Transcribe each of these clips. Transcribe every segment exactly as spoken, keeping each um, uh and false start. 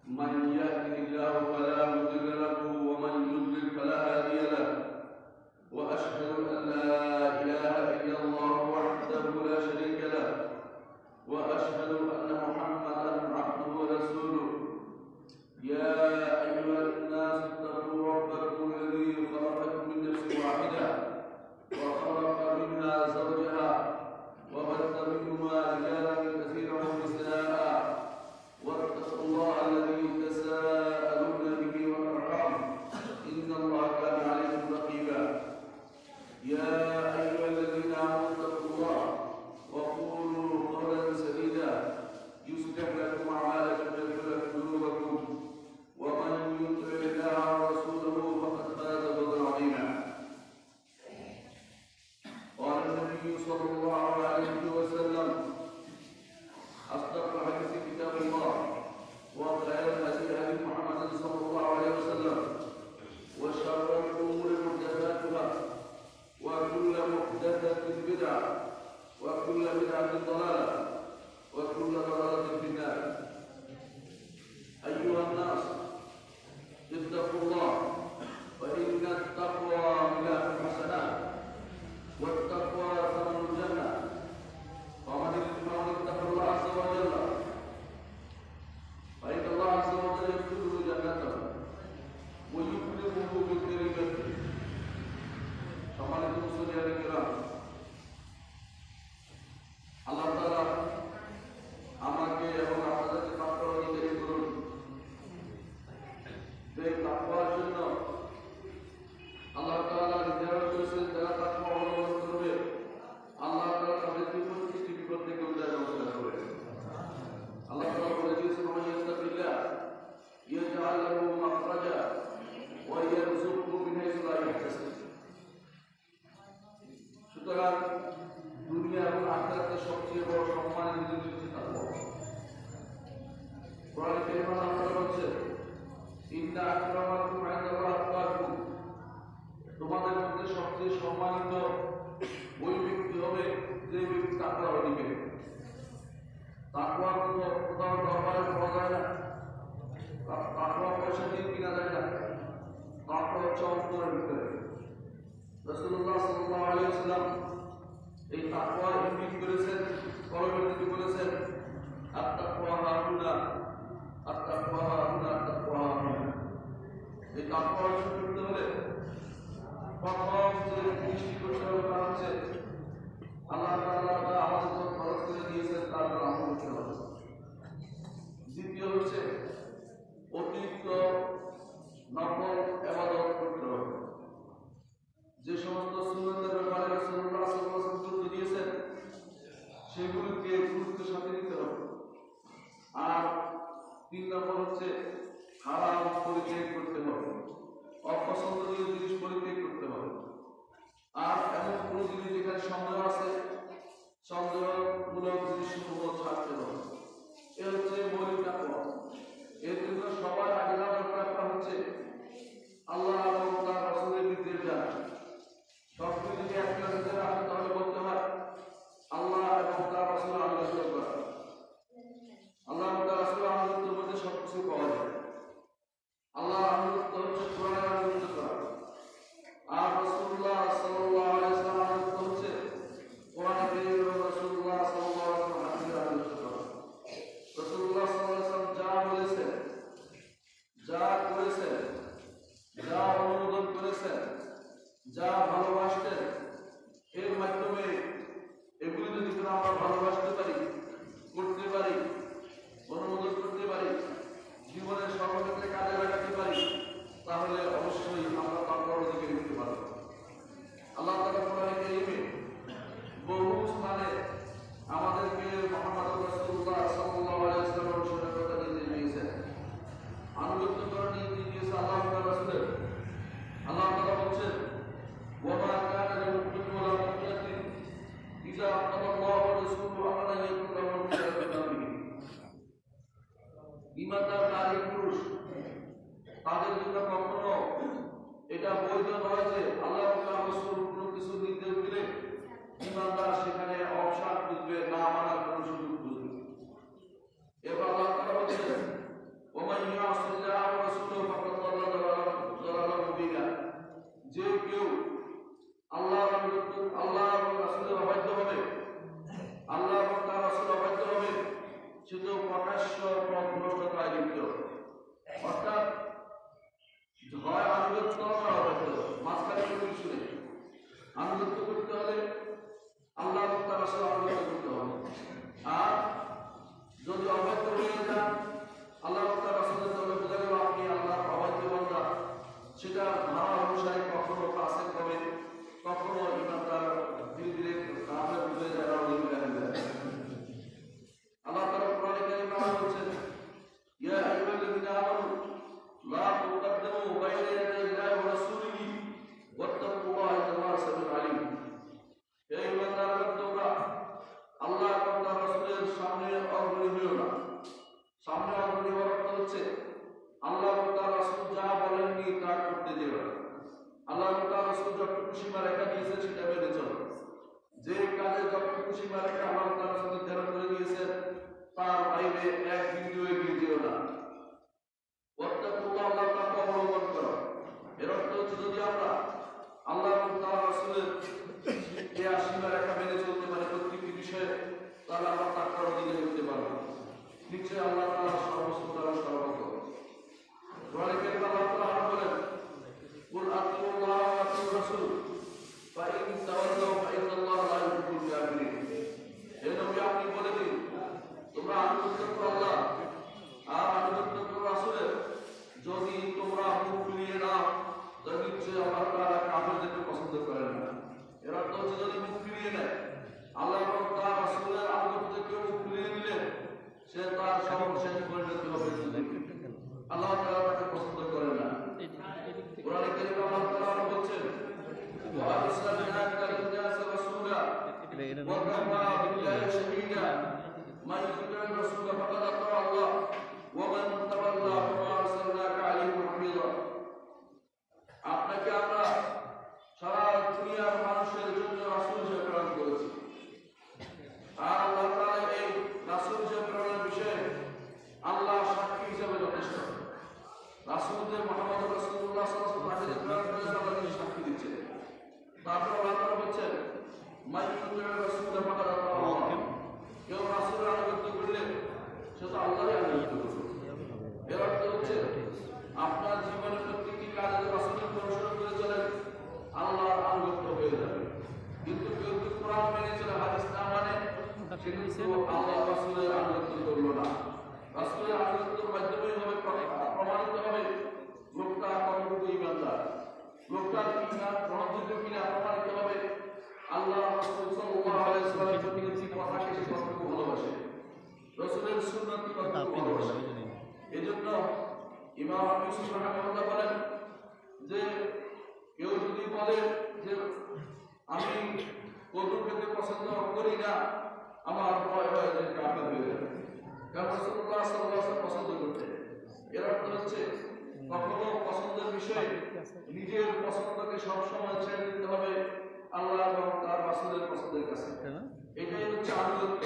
من يهده الله فلا مضل له ومن يضلل فلا هادي له وأشهد أن لا إله إلا الله وحده لا شريك له وأشهد أن محمدا عبده ورسوله يا أيها الناس اتقوا ربكم الذي خلقكم من نفس واحدة وخلق منها زوجها وبث منهما رجالا كثيرا ونساء واتقوا الله الذي تساءلون به والأرحام إن الله كان عليكم رقيبا يا أيها الذين آمنوا اتقوا الله وقولوا قولا سديدا يصلح لكم أعمالكم ويغفر لكم ذنوبكم ومن يطع الله ورسوله فقد فاز فوزا عظيما. قال النبي صلى الله عليه وسلم أصدق الحديث كتاب الله وخير الهدي هدي محمد صلى الله عليه وسلم وشر الأمور محدثاتها وكل محدثة بدعة وكل بدعة ضلالة وكل ضلالة في النار. أيها الناس اتقوا الله فإن التقوى ملاك الحسنات والتقوى ثمن الجنة ومن اتقى الله عز وجل فإن الله عز وجل يدخله جنته ويكرمه بكريمته. সম্মানিত মুসলিম কিরাম, আল্লাহ তাআলা আমাকে এবং আপনাদেরকে তাকওয়ার অধিকারী করুন। যে তাকওয়ার জন্য আল্লাহ তাআলা নির্ধারণ করেছেন যারা তাকওয়া অবলম্বন করবে আল্লাহ তাআলা তাদেরকে প্রতিটি বিপদ থেকে উদ্ধার ব্যবস্থা করবে। আল্লাহ তাআলা বলে দিয়েছেন মান ইয়াত্তাকিল্লাহ ইয়াজআল লাহু মাখরাজা ওয়া ইয়ারযুকহু মিন হাইসু লা ইয়াহতাসিব। সুতরাং দুনিয়া এবং আখিরাতের সবচেয়ে বড় সম্মানের জিনিস হচ্ছে তাকওয়া। কোরআনে কারীমে আল্লাহ তাআলা বলেছেন ইন্না আকরামাকুম ইনদাল্লাহি আতকাকুম, তোমাদের মধ্যে সবচেয়ে সম্মানিত ওই ব্যক্তি হবে যে ব্যক্তি তাকওয়ার অধিকারী। তাকওয়া কোথাও কোথাও দরবারে পাওয়া যায় না, তাকওয়া পয়সা দিয়ে কিনা যায় না, তাকওয়া হচ্ছে অন্তরের ভিতরে। রাসূলুল্লাহ সাল্লাল্লাহু আলাইহি ওয়াসাল্লাম এই তাকওয়ার ইঙ্গিত করেছেন, কলমের দিকে বলেছেন আত-তাকওয়া হাহুনা আত-তাকওয়া হাহুনা আত-তাকওয়া হাহুনা। এই তাকওয়া অর্জন করতে হলে প্রথম যে জিনিসটি করতে হবে তা হচ্ছে আল্লাহ তাআলা যা আমাদের উপর ফরজ করে দিয়েছেন তার উপর আমল করতে হবে। দ্বিতীয় হচ্ছে অতিরিক্ত নফল ইবাদত করতে হবে। যে সমস্ত সুন্নতের ব্যাপারে রাসূলুল্লাহ সাল্লাল্লাহু আলাইহি ওয়াসাল্লাম গুরুত্ব দিয়েছেন সেগুলোকে গুরুত্বের সাথে নিতে হবে। আর তিন নম্বর হচ্ছে হারাম পরিত্যাগ করতে হবে, অপছন্দনীয় জিনিস পরিত্যাগ করতে হবে। আর এমন কোন জিনিস যেখানে সন্দেহ আছে সন্দেহমূলক জিনিসসমূহ ছাড়তে হবে। এ হচ্ছে মৌলিক তাকওয়া। এর জন্য সবার আগে দরকার হচ্ছে আল্লাহ এবং তার রাসূলের নির্দেশ জানা। সবকিছু যদি একটা ভিতরে আসে তাহলে বলতে হয় আল্লাহ এবং তার রাসূল আনুগত্য করা। আল্লাহ এবং তার রাসূল আনুগত্যের মধ্যে সবকিছু পাওয়া যায়। আল্লাহ আনুগত্য হচ্ছে কোরআনের আনুগত্য করা, আর রাসূলুল্লাহ সাল্লাল্লাহু আলাইহি ওয়াসাল্লাম আনুগত্য হচ্ছে কোরআনে কারীম এবং রাসূলুল্লাহ সাল্লাল্লাহু আলাইহি ওয়াসাল্লাম হাদিসের আনুগত্য করা। রাসূলুল্লাহ সাল্লাল্লাহু আলাইহি ওয়াসাল্লাম যা বলেছেন, যা করেছেন, যা অনুমোদন করেছেন, যা ভালোবাসতেন, এর মাধ্যমে এগুলি যদি আমরা ভালোবাসতে পারি, করতে পারি, অনুমোদন করতে পারি, জীবনের সর্বক্ষেত্রে কাজে লাগাতে পারি, তাহলে অবশ্যই আমরা তাকওয়ার অধিকারী হতে পারব। আল্লাহ তাআলা কোরআনে কারীমে বহু স্থানে আমাদেরকে মুহাম্মদ রাসূলুল্লাহ সাল্লাল্লাহু আলাইহি ওয়াসাল্লামের অনুসরণের কথা নির্দেশ দিয়েছেন, আনুগত্য করার নির্দেশ দিয়েছেন আল্লাহ এবং তার রাসূলের। আল্লাহ তাআলা বলছেন ওয়ামা কানা লিল-মুমিনিন ওয়া লা-মুমিনাতিন ইযা আল্লাহু ওয়া রাসূলুহু আমরান ইয়াকুন লাহুমুল খায়রুল মিন আমরিহিম। ঈমানদার নারী পুরুষ তাদের জন্য কখনো সীমারেখা দিয়েছেন সেটা মেনে চলো। যে কাজে যতটুকু সীমারেখা আল্লাহ তাআলা নির্ধারণ করে দিয়েছেন তার বাইরে এক বিন্দু এগিয়ে যেও না। ওয়াত্তাকুল্লাহ, আল্লাহর তাকওয়া অবলম্বন করো। এর অর্থ হচ্ছে যদি আমরা আল্লাহ এবং তার রাসূলের যে সীমারেখা মেনে চলতে পারি প্রত্যেকটি বিষয়ে, তাহলে আমরা তাকওয়ার অধীনে করতে পারবো। নিশ্চয়ই আল্লাহ তাআলা সর্বশ্রোতা এবং সর্বজ্ঞ। কোরআনে কারীমে আল্লাহ তাআলা বলেন, কুল আতিউল্লাহ ওয়া আতিউর রাসূল ফা ইন তাওয়াল্লাউ ফা ইন্নাল্লাহা লা ইউহিব্বুল কাফিরিন। হে নবী, আপনি বলে দিন, তোমরা আনুগত্য করো আল্লাহ আর আনুগত্য করো রাসূলের। যদি তোমরা মুখ ফিরিয়ে নাও তবে নিশ্চয়ই আল্লাহ তাআলা কাফিরদেরকে পছন্দ করেন না। এর অর্থ হচ্ছে যদি মুখ ফিরিয়ে নেয়, আল্লাহ এবং তার রাসূলের আনুগত্য থেকে কেউ মুখ ফিরিয়ে নিলে সে তার সর্বশেষ পরিণতি হবে যুদ্ধে। আল্লাহ তাআলা তাকে পছন্দ করেন না। কোরআনে কারীমে আল্লাহ তাআলা বলছেন, ওয়া আরসালনা লিন-নাসি রাসূলা ওয়া কাফা বিল্লাহি শাহীদা মান ইউতি'ir রাসূলা ফাকাদ আতা'a আল্লাহ ওয়া মান তাওয়াল্লা ফামা আরসালনাকা আলাইহিম হাফীযা। আপনাকে আমরা সারা দুনিয়ার মানুষের জন্য রাসূল হিসেবে প্রেরণ করেছি। আর আল্লাহ তাআলা এই রাসূল হিসেবে প্রেরণের বিষয়ে আল্লাহ সাক্ষী হিসেবে যথেষ্ট। রাসূল যে মুহাম্মদ রাসূলুল্লাহ সাল্লাল্লাহু আলাইহি ওয়াসাল্লাম আল্লাহর সাক্ষী দিচ্ছে। তারপর আল্লাহ তাআলা বলেন, মান ইউতি'ir রাসূলা ফাকাদ আতা'a আল্লাহ। কেউ রাসূলের আনুগত্য করলে সে তো আল্লাহরই আনুগত্য করবে। এর অর্থ হচ্ছে আপনার জীবনের প্রত্যেকটি কাজে রাসূলের অনুসরণ করে চলেন, আল্লাহর আনুগত্য হয়ে যাবে। কিন্তু কেউ যদি কোরআন মেনে চলে, হাদিস না মানে, সে কিন্তু আল্লাহ রাসূলের আনুগত্য করলো না। রাসূলের আনুগত্যের মাধ্যমেই হবে প্রমাণিত হবে লোকটা কতটুকু ঈমানদার, লোকটার ঈমান গ্রহণযোগ্য কিনা প্রমাণিত হবে আল্লাহ রাসূল সাল্লাল্লাহু আলাইহি ওয়াসাল্লামের প্রতি যে কথাকে সে কতটুকু ভালোবাসে, রাসূলের সুন্নাতকে কতটুকু ভালোবাসে। এজন্য ইমাম ইউসুফ রাহিমাহুল্লাহ বলেন যে কেউ যদি বলে যে আমি কদু খেতে পছন্দ করি না, আমার ভয় হয় যে কাফের হয়ে যাবে, কারণ রাসূলুল্লাহ সাল্লাল্লাহু আলাইহি ওয়াসাল্লাম পছন্দ করতেন। এর অর্থ হচ্ছে কখনো পছন্দের বিষয়ে নিজের পছন্দকে সবসময় ছেড়ে দিতে হবে আল্লাহ এবং তার রাসূলের পছন্দের কাছে। এটাই হচ্ছে আনুগত্য।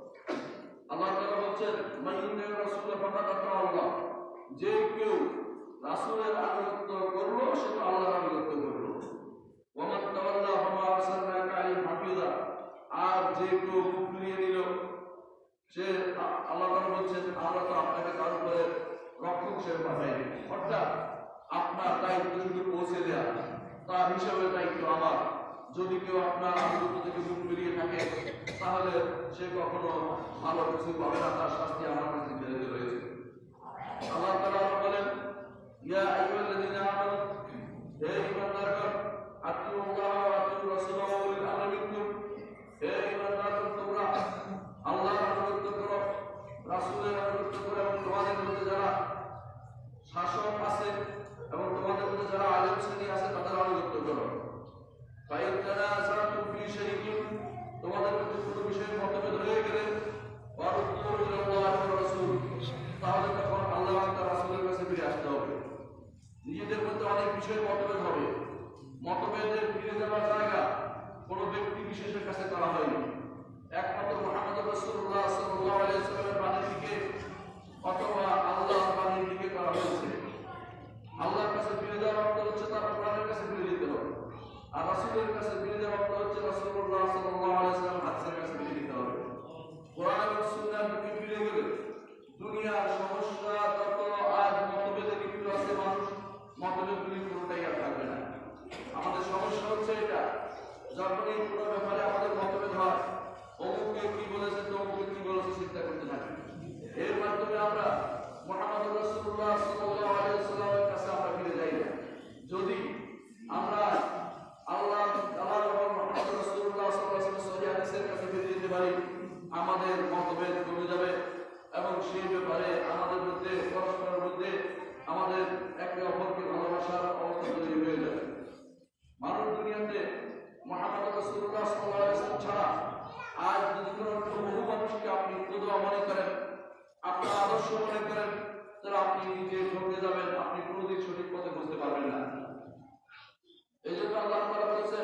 আল্লাহ তাআলা বলেন, মান ইউতি'ir রাসূলা ফাকাদ আতা'a আল্লাহ। যে কেউ রাসূলের আনুগত্য করলো সে তো আল্লাহর আনুগত্য করলো। ওয়া মান তাওয়াল্লা ফামা আরসালনাকা আলাইহিম হাফীযা। আর যে কেউ মুখ ফিরিয়ে নিল, সে আল্লাহ তাআলা বলেন, আমরা তো আপনাকে তার উপরে রক্ষক হিসেবে পাঠাইনি। অর্থাৎ আপনার দায়িত্ব শুধু পৌঁছে দেয়া, তার হিসাবে দায়িত্ব আমার। যদি কেউ আপনার আনুগত্য থেকে মুখ ফিরিয়ে থাকে তাহলে সে কখনো ভালো কিছু পাবে না, তার শাস্তি আমার কাছে নির্ধারিত রয়েছে। আল্লাহ তাআলা বলেন, ইয়া আইয়ুহাল্লাযীনা আমানু, হে ঈমানদারগণ, আতিউল্লাহ ওয়া আতিউর রাসূলা ওয়া উলিল আমরি মিনকুম। হে ঈমানদারগণ, তোমরা আল্লাহর আনুগত্য করো, রাসূলের আনুগত্য করো এবং তোমাদের মধ্যে যারা শাসক আছে এবং তোমাদের মধ্যে যারা আলেম শ্রেণী আছে তাদের আনুগত্য করো। ফাইন তানাযাতুম ফি শাইইন, তোমাদের মধ্যে কোনো বিষয়ে মতভেদ হয়ে গেলে ফারুদ্দুহু ইলাল্লাহি ওয়া রাসূল, তাহলে তখন আল্লাহ এবং তার রাসূলের কাছে ফিরে আসতে হবে। নিজেদের মধ্যে অনেক বিষয়ে মতভেদ হবে, মতভেদের ফিরে যাওয়ার জায়গা কোনো ব্যক্তি বিশেষের কাছে করা হয়নি, একমাত্র মুহাম্মদ রাসূলুল্লাহ সাল্লাল্লাহু আলাইহি ওয়াসাল্লামের বাণীর দিকে অথবা আল্লাহর বাণীর দিকে করা হয়েছে। আল্লাহর কাছে ফিরে যাওয়ার অর্থ হচ্ছে তার কোরআনের কাছে ফিরে যেতে হবে, আর রাসূলের কাছে ফিরে যাওয়ার অর্থ হচ্ছে রাসূলুল্লাহ সাল্লাল্লাহু আলাইহি ওয়াসাল্লামের হাদিসের কাছে ফিরে যেতে হবে। কোরআন এবং সুন্নাহর দিকে ফিরে গেলে দুনিয়ার সমস্যা যত আজ মতভেদে লিপ্ত আছে মানুষ, মতভেদগুলি কোনোটাই আর থাকবে না। আমাদের সমস্যা হচ্ছে এটা, যখনই কোনো ব্যাপারে আমাদের মতভেদ হয়, অমুকে কি বলেছে তমুকে কি বলেছে চিন্তা করতে থাকি। এর মাধ্যমে আমরা মুহাম্মদ রাসূলুল্লাহ সাল্লাল্লাহু আলাইহি ওয়াসাল্লামের কাছে আমরা ফিরে যাই না। যদি আমরা আল্লাহ তাআলা এবং মুহাম্মদ রাসূলুল্লাহ সাল্লাল্লাহু আলাইহি ওয়াসাল্লামের সহিহ হাদিসের কাছে ফিরে যেতে পারি, আমাদের মতভেদ কমে যাবে এবং সেই ব্যাপারে আমাদের মধ্যে পরস্পরের মধ্যে আমাদের একে অপরকে ভালোবাসার অবস্থা তৈরি হয়ে যাবে। মানুষ দুনিয়াতে মুহাম্মদ রাসূলুল্লাহ সাল্লাল্লাহু আলাইহি ওয়াসাল্লাম ছাড়া আজ যদি কোনো বহু মানুষকে আপনি খোদা মনে করেন, আপনার আদর্শ মনে করেন, তাহলে আপনি নিজে ঠকে যাবেন, আপনি কোনোদিন সঠিক পথে বুঝতে পারবেন না। এই জন্য আল্লাহ তাআলা বলেছেন,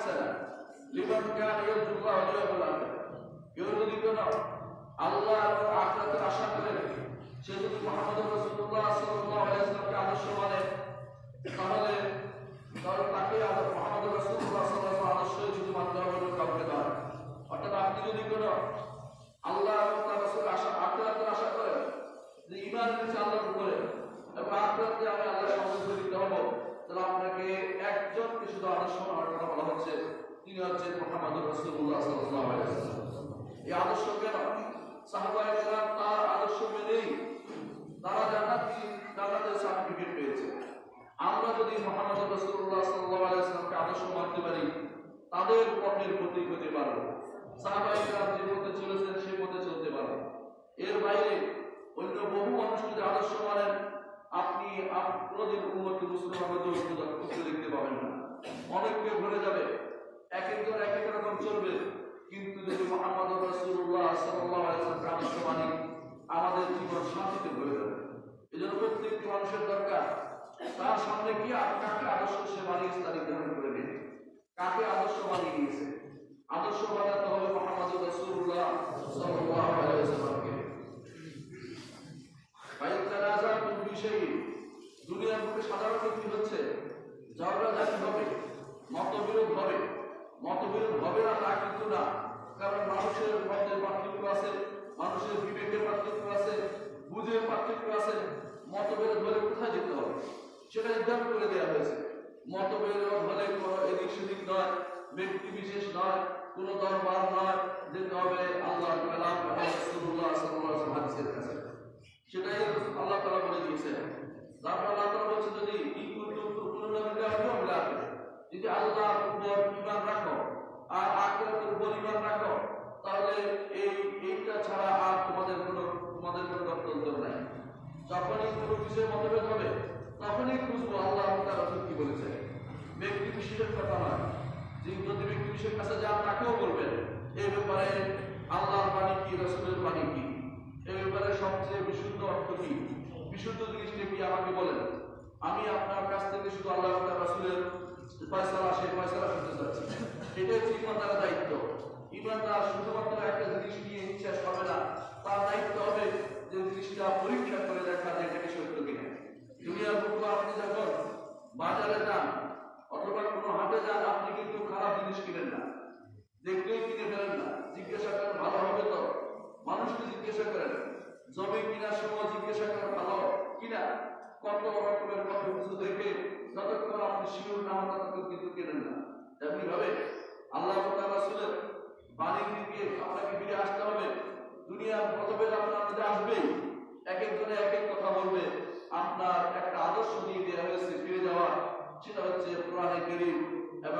আসছে না। লিমান কান ইয়ারজুল্লাহ ওয়াল ইয়াউমিল আখির, কেউ যদি কোনো আল্লাহ এবং আখিরাতের আশা করে সে যদি মুহাম্মদ রাসূলুল্লাহ সাল্লাল্লাহু আলাইহি ওয়াসাল্লামকে আদর্শ মানে, তাহলে তাহলে তাকে মুহাম্মদ রাসূলুল্লাহ সাল্লাল্লাহু আলাইহি ওয়াসাল্লাম আদর্শ যদি মানতে হবে কাউকে নয়। অর্থাৎ আপনি যদি কোনো আল্লাহ এবং তার রাসূলের আশা আখিরাতের আশা করেন যে ঈমান এনেছে আল্লাহর উপরে এবং আখিরাতে আমি আল্লাহর সঙ্গে জড়িত হব, তাহলে আপনাকে একজনকে শুধু আদর্শ মানার কথা বলা হচ্ছে, তিনি হচ্ছেন মুহাম্মদ রাসূলুল্লাহ সাল্লাল্লাহু আলাইহি ওয়াসাল্লাম। এই আদর্শ কেন? সাহাবায়ে কেরাম তার আদর্শ মেনেই তারা জান্নাতি জান্নাতের সার্টিফিকেট পেয়েছে। আমরা যদি মুহাম্মদ রাসূলুল্লাহ সাল্লাল্লাহু আলাইহি ওয়াসাল্লামকে আদর্শ মানতে পারি, তাদের পথের প্রতীক হতে পারবো। সাহাবায়ে কেরাম যে পথে চলেছেন সেই পথে চলতে পারবো। এর বাইরে অন্য বহু মানুষ যদি আদর্শ মানেন, আপনি কোনদিন উম্মতে মুসলিমের মধ্যে দেখতে পাবেন না। অনেককে ভরে যাবে, এক একজন এক এক রকম চলবে, কিন্তু যদি মুহাম্মদ রাসূলুল্লাহ সাল্লাল্লাহু আলাইহি ওয়াসাল্লাম আদর্শ মানি, আমাদের জীবন শান্তিতে ভরে যাবে। এজন্য প্রত্যেকটি মানুষের দরকার তার সামনে কি আর কাকে আদর্শ সে বানিয়েছে তা নির্ধারণ করে নেবে, কাকে আদর্শ বানিয়ে নিয়েছে। আদর্শ বানাতে হবে মুহাম্মদ রাসূলুল্লাহ সাল্লাল্লাহু আলাইহি ওয়াসাল্লামকে। দুনিয়ার বুকে সাধারণ কি হচ্ছে, ঝগড়াঝাটি হবে, মতবিরোধ হবে। মতবিরোধ হবে না তা কিন্তু না, কারণ মানুষের মধ্যে পার্থক্য আছে, মানুষের বিবেকের পার্থক্য আছে, বুঝের পার্থক্য আছে। মতবিরোধ হলে কোথায় যেতে হবে সেটা নির্ধারণ করে দেওয়া হয়েছে। মতবিরোধ হলে কোনো এদিক সেদিক নয়, ব্যক্তি বিশেষ নয়, কোনো দরবার নয়, যেতে হবে আল্লাহর কালাম রাসূলুল্লাহ সাল্লাল্লাহু আলাইহি ওয়াসাল্লামের কাছে। সেটাই আল্লাহ তাআলা বলে দিয়েছেন। তারপর আল্লাহ তাআলা বলছেন, যদি যদি আল্লাহর উপর ঈমান রাখো আর আখিরাতের উপর ঈমান রাখো, তাহলে এই এইটা ছাড়া আর তোমাদের কোনো তোমাদের কোনো গত্যন্তর নাই। যখনই কোনো বিষয়ে মতভেদ হবে, তখনই বুঝবো আল্লাহ তাআলা কি বলেছেন। ব্যক্তি বিশেষের কথা নয়, যে যদি ব্যক্তি বিশেষের কাছে যান তাকেও বলবেন এই ব্যাপারে আল্লাহর বাণী কি, রাসূলের বাণী কি, এই ব্যাপারে সবচেয়ে বিশুদ্ধ অর্থ কি, বিশুদ্ধ জিনিসটা কি আমাকে বলেন। আমি আপনার কাছ থেকে শুধু আল্লাহ তাআলা রাসূলের ফয়সালা সেই ফয়সালা শুনতে চাচ্ছি। এটাই হচ্ছে ইমানদারের দায়িত্ব। ইমানদার শুধুমাত্র একটা জিনিস নিয়ে বিশ্বাস হবে না, তার দায়িত্ব হবে যে জিনিসটা পরীক্ষা করে দেখা যে এটা কি সত্য কিনা। দুনিয়ার বুকে আপনি যখন বাজারে যান অথবা কোনো হাটে যান, আপনি কিন্তু খারাপ জিনিস কিনেন না, দেখলেই কিনে ফেলেন না, জিজ্ঞাসা করেন ভালো হবে তো। মানুষকে জিজ্ঞাসা করেন, জমি কেনার সময় জিজ্ঞাসা করেন ভালো কিনা, কত রকমের কত কিছু দেখে যতক্ষণ আপনি শিওর না হন ততক্ষণ কিন্তু কেনেন না। তেমনি ভাবে আল্লাহ তাআলা রাসূলের বাণীর দিকে আপনাকে ফিরে আসতে হবে। দুনিয়ার মতভেদ আপনার মধ্যে আসবেই, এক একজনে এক এক কথা বলবে। আপনার একটা আদর্শ নিয়ে দেওয়া হয়েছে ফিরে যাওয়া, সেটা হচ্ছে কোরআনে কারীম এবং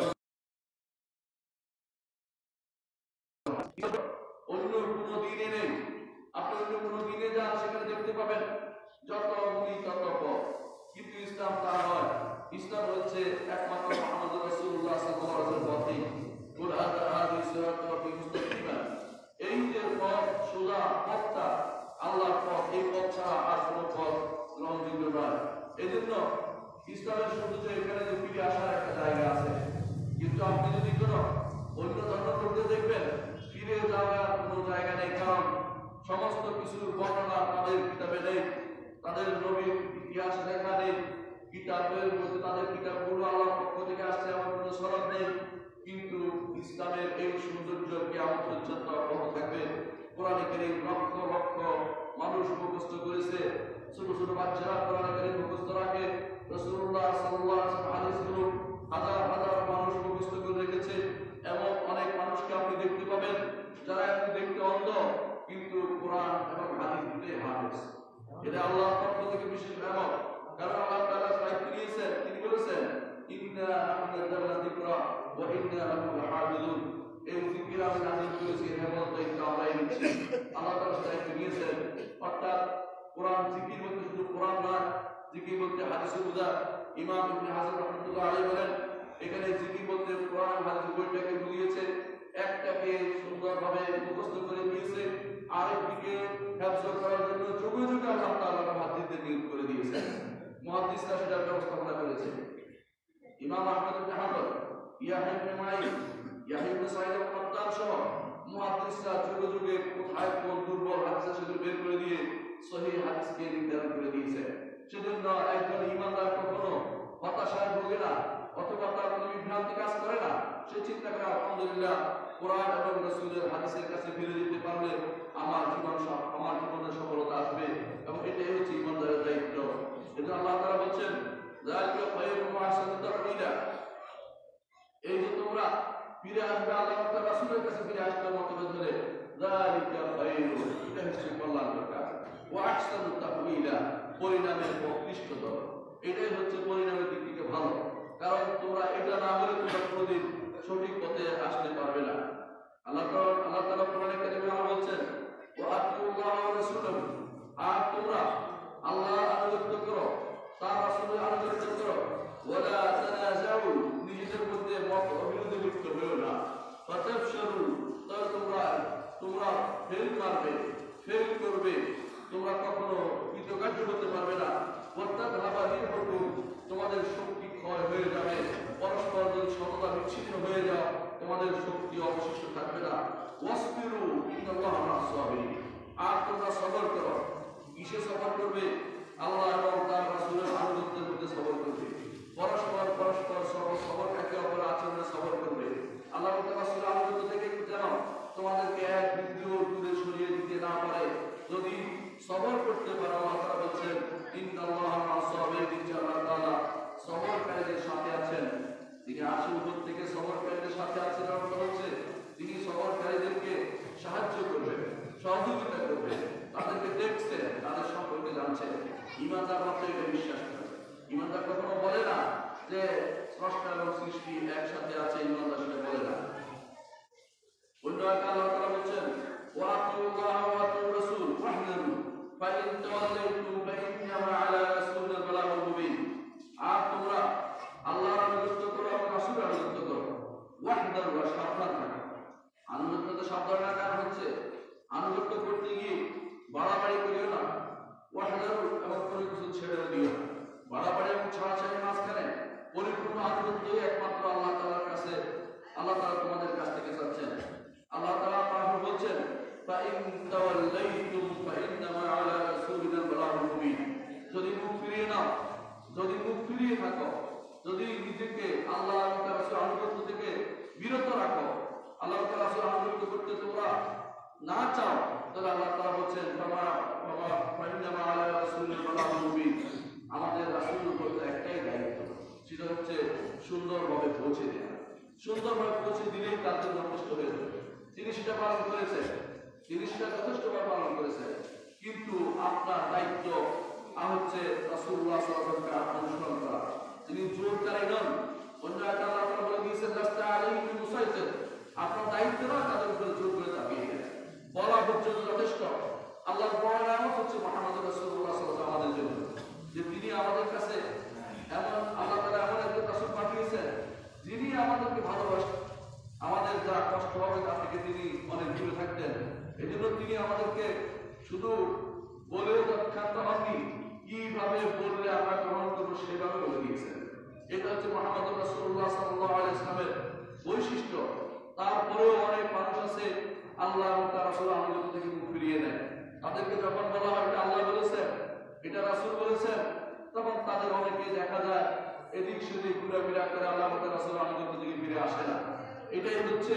অন্য কোনো দিনে নেই। আপনি অন্য কোনো দিনে যান, সেখানে দেখতে পাবেন যত মুনি তত পথ, কিন্তু ইসলাম তা নয়। ইসলাম হচ্ছে একমাত্র মুহাম্মদ রাসূলুল্লাহ সাল্লাল্লাহু আলাইহি ওয়াসাল্লাম পথই। কুল হাযা সিরাতুল মুস্তাকিমা, এই যে পথ সোজা পথটা আল্লাহর পথ, এই পথ ছাড়া আর কোনো পথ গ্রহণযোগ্য নয়। এজন্য ইসলামের সৌন্দর্য এখানে যে ফিরে আসার একটা জায়গা আছে, কিন্তু আপনি যদি কোনো অন্য ধর্ম করতে দেখবেন ফিরে যাওয়ার কোনো জায়গা নেই, কারণ সমস্ত কিছুর বর্ণনা তাদের কিতাবে নেই, তাদের নবীর ইতিহাস লেখা নেই, কিতাবের মধ্যে তাদের কিতাবগুলো আল্লাহর পক্ষ থেকে আসছে এমন কোনো সনদ নেই। কিন্তু ইসলামের এই সৌন্দর্য কিয়ামত পর্যন্ত অব্যাহত থাকবে। কোরআনে কারীম লক্ষ লক্ষ মানুষ মুখস্থ করেছে, ছোট ছোট বাচ্চারা কোরআনে কারীম মুখস্থ রাখে, রাসূলুল্লাহ সাল্লাল্লাহু আলাইহি ওয়াসাল্লাম হাদিসগুলো হাজার হাজার মানুষ মুখস্থ করে রেখেছে। এমন অনেক মানুষকে আপনি দেখতে পাবেন যারা আপনি দেখতে অন্ধ, কিন্তু কোরআন এবং হাদিস দুটোই হাফেজ। এটা আল্লাহর পক্ষ থেকে বিশেষ নিয়ামত, কারণ আল্লাহ তাআলা দায়িত্ব নিয়েছেন। তিনি বলেছেন, ইন্না নাযালনা যিকরা ওয়া ইন্না লাহু লাহাফিজুন, এই জিকির আমি নাযিল করেছি, এমন দায়িত্ব আমরাই নিচ্ছি। আল্লাহ তাআলা দায়িত্ব নিয়েছেন। অর্থাৎ কোরআন জিকির বলতে শুধু কোরআন নয়, জিকির বলতে হাদিসে বোঝা। ইমাম ইবনে হাজার রাহমাতুল্লাহ আলাইহি বলেন, এখানে জিকির বলতে কোরআন হাদিস বইটাকে বুঝিয়েছে, একটাকে সুন্দরভাবে মুখস্থ করে দিয়েছে, আরেকটিকে হিফজ করার জন্য যুগে যুগে আল্লাহ তাআলা মুহাদ্দিসদের নিয়োগ করে দিয়েছেন। মুহাদ্দিসরা সেটার ব্যবস্থাপনা করেছে। ইমাম আহমদ ইবনে হাম্বল ইয়াহইয়া ইবনে মাঈন, ইয়াহইয়া ইবনে সাঈদ আল-কাত্তান সহ মুহাদ্দিসরা যুগে যুগে কোথায় কোন দুর্বল হাদিস সেগুলো বের করে দিয়ে সহিহ হাদিসকে নির্ধারণ করে দিয়েছে। সেজন্য একজন ঈমানদার কখনো হতাশায় ভোগে না অথবা তার কোনো বিভ্রান্তি কাজ করে না। সে চিন্তা করে আলহামদুলিল্লাহ কোরআন এবং রাসূলের হাদিসের কাছে ফিরে যেতে পারলে আমার জীবন আমার জীবনে সফলতা আসবে, এবং এটাই হচ্ছে ঈমানদারের দায়িত্ব। এজন্য আল্লাহ তাআলা বলেন যালিকা খায়রুন ওয়া আহসানু তা'ওয়িলা, এই যে তোমরা ফিরে আসবে আল্লাহ এবং তার রাসূলের কাছে ফিরে আসবে মতভেদ হলে, যালিকা খায়রুন, এটা হচ্ছে কল্যাণকর কাজ, ওয়া আহসানু তা'ওয়িলা, পরিণামের উৎকৃষ্টতর, এটাই হচ্ছে পরিণামের দিক থেকে ভালো। কারণ তোমরা এটা না হলে তোমরা কোনোদিন সঠিক পথে আসতে পারবে না। আল্লাহ তাআলা আল্লাহ তাআলা কোরআনে কারিমে বলছেন ওয়া আতিউল্লাহ ওয়া রাসূলাহু, আর তোমরা আল্লাহর আনুগত্য করো তার রাসূলের আনুগত্য করো, ওয়ালা তানাজাউ, নিজেদের মধ্যে মত বিরোধে লিপ্ত হয়ো না, ফাতাফশালু, তাহলে তোমরা তোমরা ফেল মারবে ফেল করবে, তোমরা কখনো কৃতকার্য হতে পারবে না, ওয়াতাযহাবা রিহুকুম, তোমাদের শক্তি ক্ষয় হয়ে যাবে, পরস্পর যদি সততা বিচ্ছিন্ন হয়ে যাও তোমাদের শক্তি অবশিষ্ট থাকবে না, ওয়াসবিরু ইন্নাল্লাহা মা'আস সাবিরিন, আর তোমরা সবর করো। কিসে সবর করবে? আল্লাহ এবং তার রাসূলের আনুগত্যের মধ্যে সবর করবে, পরস্পর পরস্পর সবর সবর একে অপরের আচরণে সবর করবে। আল্লাহ এবং তার রাসূলের আনুগত্য থেকে যেন তোমাদেরকে এক বিন্দু দূরে সরিয়ে দিতে না পারে। যদি সবর করতে পারো, আল্লাহ তাআলা বলছেন ইন্নাল্লাহা মা'আস সাবিরিন, আল্লাহ তাআলা সবরকারীদের সাথে আছেন। তিনি আরশের উপর থেকে সবরকারীদের সাথে আছেন, অর্থ হচ্ছে তিনি সবরকারীদেরকে সাহায্য করবেন, সহযোগিতা করবেন, তাদেরকে দেখছেন, তাদের সম্পর্কে জানছেন। ঈমানদার মাত্র এটা বিশ্বাস করে। ঈমানদার কখনো বলে না যে স্রষ্টা এবং সৃষ্টি একসাথে আছে, ঈমানদার সেটা বলে না। অন্য একটা আল্লাহ তাআলা বলছেন ওয়া আতিউল্লাহ ওয়া আতিউর রাসূল ওয়াহদারু ফাইন তাওয়াল্লাইতুম ফাইন্নামা আলা রাসূলিল বালাগুল মুবিন, আর তোমরা আল্লাহর আনুগত্য করো এবং রাসূলের আনুগত্য করো, ওয়াহদারু, সাবধান থাকো। আনুগত্যতে সাবধানের কারণ হচ্ছে আনুগত্য করতে গিয়ে বাড়াবাড়ি করিও না, ওয়াহদারু, এবং কোনো কিছু ছেড়ে দিও না। বাড়াবাড়ি এবং ছাড়াছাড়ির মাঝখানে পরিপূর্ণ আনুগত্যই একমাত্র আল্লাহ তাআলার কাছে, আল্লাহ তাআলা তোমাদের কাছ থেকে চাচ্ছেন। আল্লাহ তাআলা তারপর বলছেন ফাইন তাওয়াল্লাইতুম ফাইন্নামা আলা রাসূলিল বালাগুল মুবিন, যদি মুখ ফিরিয়ে নাও, যদি মুখ ফিরিয়ে থাকো, যদি নিজেকে আল্লাহ এবং তার রাসূলের আনুগত্য থেকে বিরত রাখো, আল্লাহ এবং তার রাসূলের আনুগত্য করতে তোমরা না চাও, তাহলে আল্লাহ তাআলা বলছেন ফামা ফামা ফাইন্নামা আলা রাসূলিল বালাগুল মুবিন, আমাদের রাসূলের উপর একটাই দায়িত্ব, সেটা হচ্ছে সুন্দরভাবে পৌঁছে দেওয়া। সুন্দরভাবে পৌঁছে দিলেই তার জন্য যথেষ্ট হয়ে যাবে। তিনি সেটা পালন করেছেন, তিনি সেটা যথেষ্টভাবে পালন করেছেন, কিন্তু আপনার দায়িত্ব হচ্ছে রাসূলুল্লাহ সাল্লাল্লাহু আলাইহি ওয়াসাল্লামকে অনুসরণ করা। তিনি জোরকারী নন। অন্য একটা আল্লাহ তাআলা বলে দিয়েছেন লাস্তা আলাইহিম বিমুসাইতির, আপনার দায়িত্ব না তাদের উপরে জোর করে চাপিয়ে দেন, বলা পর্যন্ত যথেষ্ট। আল্লাহর বড় নিয়ামত হচ্ছে মুহাম্মদ রাসূলুল্লাহ সাল্লাল্লাহু আলাইহি ওয়াসাল্লাম আমাদের জন্য, যে তিনি আমাদের কাছে এমন আল্লাহ তাআলা এমন একজন রাসূল পাঠিয়েছেন যিনি আমাদেরকে ভালোবাসেন, আমাদের যা কষ্ট হবে তা থেকে তিনি অনেক দূরে থাকতেন। এই জন্য তিনি আমাদেরকে শুধু বলেও ক্ষান্ত হননি, কিভাবে বললে আমরা গ্রহণ করবো সেভাবে বলে দিয়েছেন। এটা হচ্ছে মুহাম্মদ রাসূলুল্লাহ সাল্লাল্লাহু আলাইহি ওয়াসাল্লামের বৈশিষ্ট্য। তারপরেও অনেক মানুষ আছে আল্লাহ এবং তার রাসূলের আনুগত্য থেকে মুখ ফিরিয়ে নেয়। তাদেরকে যখন বলা হয় এটা আল্লাহ বলেছেন, এটা রাসূল বলেছেন, তখন তাদের অনেকে দেখা যায় এদিক সেদিক ঘোরাফেরা করে আল্লাহ এবং তার রাসূলের আনুগত্য থেকে ফিরে আসে না। এটাই হচ্ছে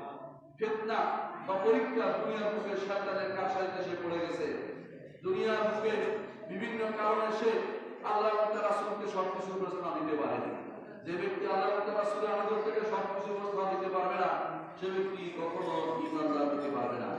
ফিতনা বা পরীক্ষা। দুনিয়ার বুকে শয়তানের কারসাজিতে সে পড়ে গেছে। দুনিয়ার বুকে বিভিন্ন কারণে সে আল্লাহ এবং তার রাসূলকে সবকিছু প্রস্তাব দিতে পারেনি। যে ব্যক্তি আল্লাহ এবং তার রাসূলের আনুগত্যকে সবকিছু প্রস্তাব দিতে পারবে না, সে ব্যক্তি কখনো ঈমানদার হতে পারবে না।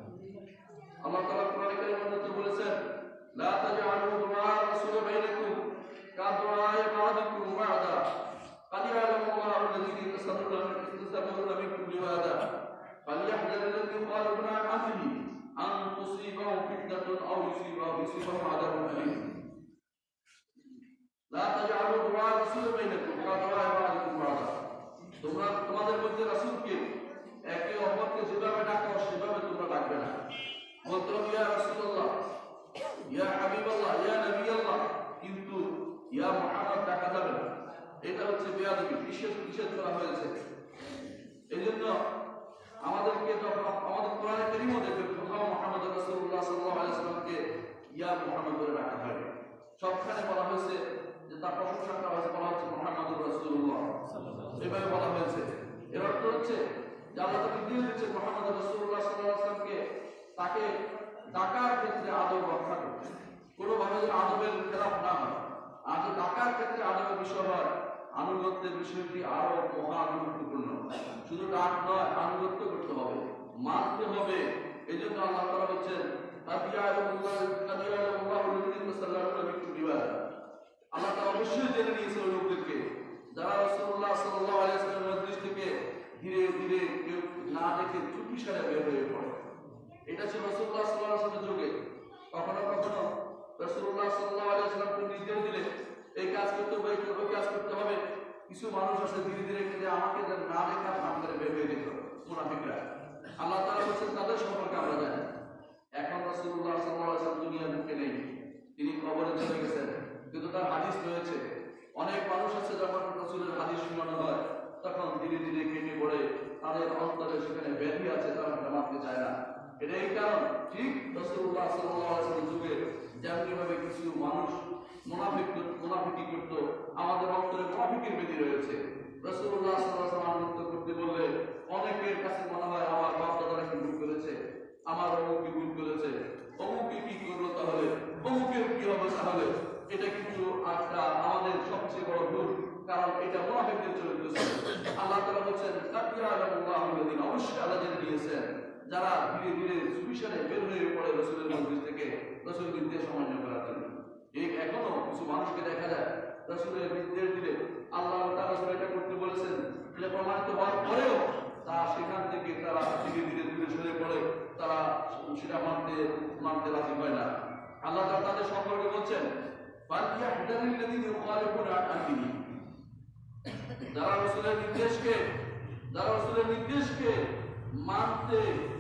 আল্লাহ তাআলা কোরআনে কারীমের মধ্যে বলেছেন লা তাজআলু দুআ রাসূলি বাইনাকুম কাদুআ বা'দিকুম বা'দা قد يعلم الله الذين يتسللون منكم لواذا فليحذر الذين يخالفون عن امره ان تصيبهم فتنه او يصيبهم يصيبهم عذاب اليم لا تجعلوا دعاء الرسول بينكم كدعاء بعضكم بعضا তোমরা তোমাদের মধ্যে রাসূলকে একে অপরকে যেভাবে ডাকো সেভাবে তোমরা ডাকবে না। বলতে হবে ইয়া রাসূলুল্লাহ, ইয়া হাবিবাল্লাহ, ইয়া নবী আল্লাহ, কিন্তু ইয়া মুহাম্মদ ডাকা যাবে না। এটা হচ্ছে বেয়াদবি। নিষেধ নিষেধ করা হয়েছে। এই জন্য আমাদেরকে যখন আমাদের কোরআনে কারীমও দেখবেন কোথাও মুহাম্মদ রাসূলুল্লাহ সাল্লাল্লাহু আলাইহি ওয়াসাল্লামকে ইয়া মুহাম্মদ বলে ডাকা হয়। সবখানে বলা হয়েছে যে তার প্রশংসা করা হয়েছে, বলা হচ্ছে মুহাম্মদুর রাসূলুল্লাহ, এভাবে বলা হয়েছে। এর অর্থ হচ্ছে যে আল্লাহ তাআলা নির্দেশ দিচ্ছেন মুহাম্মদ রাসূলুল্লাহ সাল্লাল্লাহু আলাইহি ওয়াসাল্লামকে তাকে ডাকার ক্ষেত্রে আদব রক্ষা করতে, কোনোভাবে যেন আদবের খেলাফ না হয়। আর যে ডাকার ক্ষেত্রে আদবের বিষয় হয়, আনুগত্যের বিষয়টি আরো মহা গুরুত্বপূর্ণ। শুধু ডাক নয়, আনুগত্য করতে হবে, মানতে হবে। এই জন্য আল্লাহ তাআলা বলছেন আল্লাহ তাআলা অবশ্যই জেনে নিয়েছে ওই লোকদেরকে যারা রাসূলুল্লাহ সাল্লাল্লাহু আলাইহি ওয়াসাল্লামের মজলিস থেকে ধীরে ধীরে কেউ না দেখে চুপি সারে বের হয়ে পড়ে। এটা ছিল রাসূলুল্লাহ সাল্লাল্লাহু আলাইহি ওয়াসাল্লামের যুগে। কখনো কখনো রাসূলুল্লাহ সাল্লাল্লাহু আলাইহি ওয়াসাল্লামকে নির্দেশ দিলে এই কাজ করতে হবে, ওই কাজ করতে হবে, কিছু মানুষ আছে ধীরে ধীরে যে আমাকে না দেখার নাম করে বের হয়ে যেত, মুনাফিকরা। আল্লাহ তাআলা বলেছেন তাদের সম্পর্কে আমরা জানি। এখন রাসূলুল্লাহ সাল্লাল্লাহু আলাইহি ওয়াসাল্লাম দুনিয়ার বুকে নেই, তিনি কবরে চলে গেছেন, কিন্তু তার হাদিস রয়েছে। অনেক মানুষ আছে যখন রাসূলের হাদিস শোনানো হয় তখন ধীরে ধীরে কেটে পড়ে, তাদের অন্তরে সেখানে ব্যাধি আছে, তারা মানতে চায় না। এটা এই কারণ ঠিক রাসূলুল্লাহ সাল্লাল্লাহু আলাইহি ওয়াসাল্লামের যুগে যেমনিভাবে কিছু মানুষ মুনাফিক মুনাফিকি করত, আমাদের অন্তরে মুনাফিকের ব্যাধি রয়েছে। রাসূলুল্লাহ সাল্লাল্লাহু আলাইহি ওয়াসাল্লাম আনুগত্য করতে বললে অনেকের কাছে মনে হয় আমার বাপ দাদারা কি ভুল করেছে, আমার অমুক কি ভুল করেছে, অমুকে কি করলো তাহলে, অমুকের কি হবে তাহলে। এটা কিন্তু একটা আমাদের সবচেয়ে বড় ভুল, কারণ এটা মুনাফিকদের চরিত্র ছিল। আল্লাহ তাআলা বলেছেন তাকিয়াল্লাহুল্লাহুল্লাযিনা, অবশ্যই আল্লাহ জেনে নিয়েছেন যারা ধীরে ধীরে সুবিশারে বের হয়ে পড়ে রাসূলের মজলিস থেকে রাসূল নির্দেশ অমান্য করার জন্য। এই এখনো কিছু মানুষকে দেখা যায় রাসূলের নির্দেশ দিলে আল্লাহ তাআলা এটা করতে বলেছেন, এটা প্রমাণিত হওয়ার পরেও তা সেখান থেকে তারা ধীরে ধীরে দূরে সরে পড়ে, তারা সেটা মানতে মানতে রাজি হয় না। আল্লাহ তাআলা তাদের সম্পর্কে বলছেন যারা রাসূলের নির্দেশকে যারা রাসূলের নির্দেশকে মানতে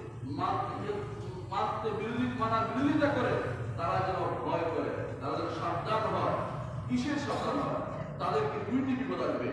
মানতে বিরোধী মানার বিরোধিতা করে, তারা যেন ভয় করে, তারা যেন সাবধান হয়। কিসের সাবধান হয়? তাদেরকে দুইটি বিপদ আসবে,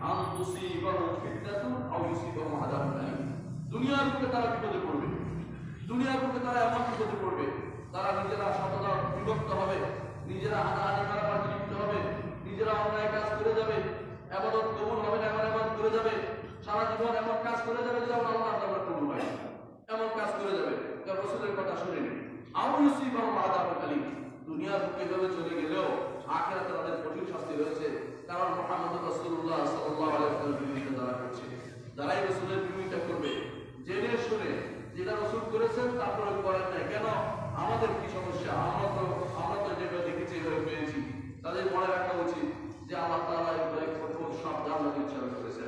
দুনিয়ার বুকে তারা বিপদে পড়বে, দুনিয়ার বুকে তারা এমন বিপদে পড়বে, তারা নিজেরা সততা বিভক্ত হবে, নিজেরা হানাহানি মারামারি লিপ্ত হবে, নিজেরা অন্যায় কাজ করে যাবে, ইবাদত কবুল হবে না, এমন ইবাদত করে যাবে, সারা জীবন এমন কাজ করে যাবে যে আল্লাহ তাআলা কবুল হয়, এমন কাজ করে যাবে যারা রাসূলের কথা শুনেনি। আও ইউসিবাহু আযাবুন আলীম, দুনিয়ার বুকে এভাবে চলে গেলেও আখিরাতে তাদের কঠিন শাস্তি রয়েছে, কারণ মুহাম্মদ রাসূলুল্লাহ সাল্লাল্লাহু আলাইহি ওয়াসাল্লামের বিরুদ্ধে যারা করছে, যারাই রাসূলের বিরোধিতা করবে, জেনে শুনে যেটা রাসূল করেছেন তারপরে করেন না, কেন আমাদের কি সমস্যা? আমরা তো আমরা তো যেটা দেখেছি এভাবে পেয়েছি। তাদের মনে রাখা উচিত যে আল্লাহ তাআলা এগুলো কঠোর সাবধান উচ্চারণ করেছেন।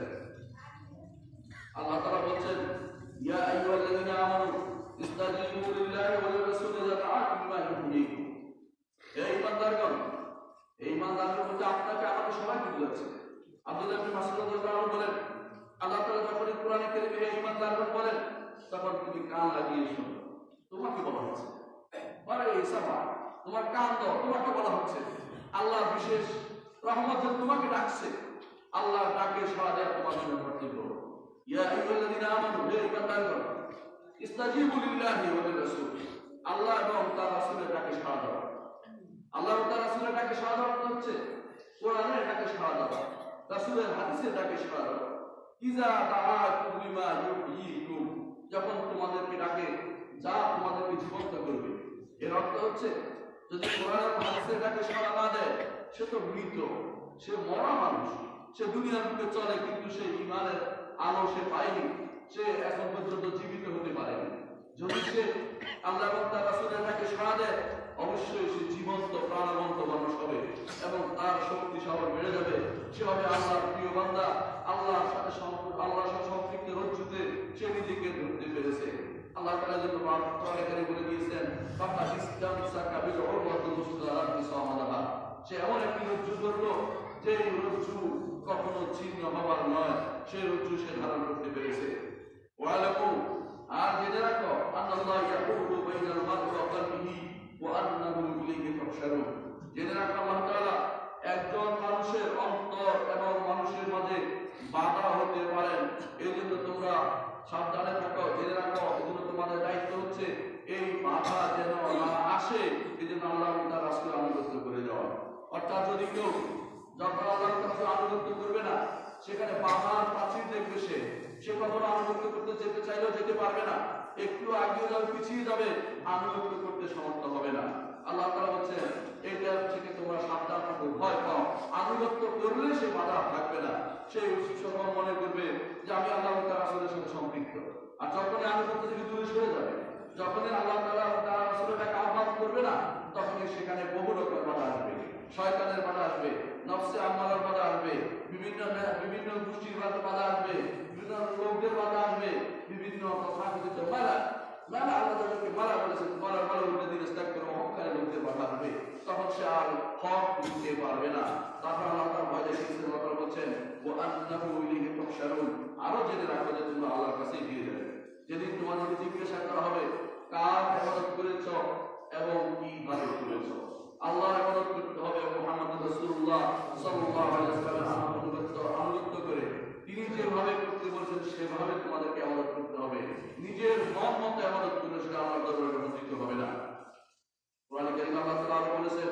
আল্লাহ তাআলা বলছেন ইয়া আইয়ুহাল্লাযীনা আমানু ইসতাজিবু লিল্লাহি ওয়া লির-রাসূলি ইযা দাআকুম লিমা ইউহয়িকুম। এই ইমানদারগণ, এই ইমানদারগণ বলতে আপনাকে আমাকে সবাইকে বলেছে। আব্দুল্লাহ ইবনে মাসউদ রাদিয়াল্লাহু আনহু বলেন আল্লাহ তাআলা যখন কোরআনে কারীমে এই ইমানদারগণ বলেন তখন তুমি কান লাগিয়ে শোনো, তোমাকে বলা হচ্ছে, আরে ইসামা তোমার কান দাও, তোমাকে বলা হচ্ছে। আল্লাহর বিশেষ রহমত তোমাকে ডাকছে, আল্লাহর ডাকে সাড়া দেওয়া তোমার জন্য কর্তব্য। ইয়া আইয়ুহাল্লাযীনা আমানু, হে ঈমানদারগণ, ইসতাজিবু লিল্লাহি ওয়া লির-রাসূল, আল্লাহ এবং তার রাসূলের ডাকে সাড়া দাও। আল্লাহ এবং তার রাসূলের ডাকে সাড়া দেওয়া হচ্ছে কোরআনের ডাকে সাড়া দেওয়া, রাসূলের হাদিসের ডাকে সাড়া দেওয়া। ইযা দাআকুম লিমা ইউহয়িকুম, যখন তোমাদেরকে ডাকে যা তোমাদেরকে জীবন্ত করবে। এর অর্থ হচ্ছে যদি কোরআন এবং হাদিসের ডাকে সাড়া না দেয় সে তো মৃত, সে মরা মানুষ, সে দুনিয়ার বুকে চলে কিন্তু সে ঈমানের আলো সে পায়নি, সে এখন পর্যন্ত জীবিত হতে পারেনি। যদি সে আল্লাহ এবং তার রাসূলের ডাকে সাড়া দেয় অবশ্যই সে জীবন্ত প্রাণবন্ত মানুষ হবে এবং তার শক্তি সামর্থ্য বেড়ে যাবে। সে হবে আল্লাহর প্রিয় বান্দা, আল্লাহর সাথে আল্লাহর সাথে সম্পৃক্ত রজ্জুতে সে নিজেকে ধরতে পেরেছে। আল্লাহ তাআলা যেন কোরআনে কারীমে বলে দিয়েছেন ফাকাদ ইসতামসাকা বিল উরওয়াতিল উসকা লা ইনফিসামা লাহা, সে এমন একটি রজ্জু ধরলো যে রজ্জু কখনো ছিন্ন হবার নয়, সেই রজ্জু সে ধারণ করতে পেরেছে। ওয়ালাকুম, আর জেনে রাখো আল্লাহ ইয়াকুলু বাইনাল মার'i ওয়া কলবিহি ওয়া আন্নাহু ইলাইহি তুহশারুন, জেনে রাখো আল্লাহ তাআলা একজন মানুষের অন্তর এবং মানুষের মাঝে বাধা হতে পারেন। এই জন্য তোমরা সাবধানে থাকো, জেনে রাখো। এই জন্য তোমাদের দায়িত্ব হচ্ছে এই বাধা যেন না আসে, এই জন্য আল্লাহ তার রাসূল আনুগত্য করে যাওয়া। অর্থাৎ যদি কেউ যখন আল্লাহ তার আনুগত্য করবে না, সেখানে বাধার প্রাচীর দেখবে, সে সে কখনো আনুগত্য করতে যেতে চাইলেও যেতে পারবে না, একটু আগিয়ে যাবে, পিছিয়ে যাবে, আনুগত্য করতে সমর্থ হবে না। আল্লাহ তাআলা বলছেন এটা থেকে তোমরা সাবধান থাকো, ভয় পাও। আনুগত্য করলে সে বাধা থাকবে না, সে সর্বদা মনে করবে যে আমি আল্লাহ তাআলার রাসূলের সাথে সম্পৃক্ত। আর যখনই আনুগত্য থেকে দূরে সরে যাবে, যখনই আল্লাহ তাআলা তার রাসূলকে আহ্বান করবে না, তখনই সেখানে বহু রকমের বাধা আসবে। শয়তানের বাধা আসবে, নফসে আম্মারার বাধা আসবে, বিভিন্ন বিভিন্ন গোষ্ঠীর বাধা আসবে, বিভিন্ন লোকদের বাধা আসবে, বিভিন্ন তথাকথিত মালা মালা আল্লাহ তাদেরকে মালা বলেছেন, মালার মালা উল্টে দিন ইস্তাক করে অহংকারী লোকদের বাধা আসবে। তখন সে আর হক বুঝতে পারবে না। তারপর আল্লাহ তার ভয় দেখিয়েছেন, আল্লাহ তাআলা বলছেন ও আন্নাহু ইলাইহি তুহশারুন, আরো জেনে রাখো যে তোমরা আল্লাহর কাছেই ফিরে যাবে। যেদিন তোমাদেরকে জিজ্ঞাসা করা হবে কার ইবাদত করেছো এবং কিভাবে করেছো। আল্লাহর ইবাদত করতে হবে, মুহাম্মদ রাসূলুল্লাহ সাল্লাল্লাহু আলাইহি ওয়াসাল্লাম আনুগত্য আনুগত্য করে তিনি যেভাবে করতে বলেছেন সেভাবে তোমাদেরকে ইবাদত করতে হবে। নিজের মন মতো ইবাদত করলে সেটা আল্লাহর দরবারে গ্রহণযোগ্য হবে না। কোরআনে কারীমে আল্লাহ তাআলা বলেছেন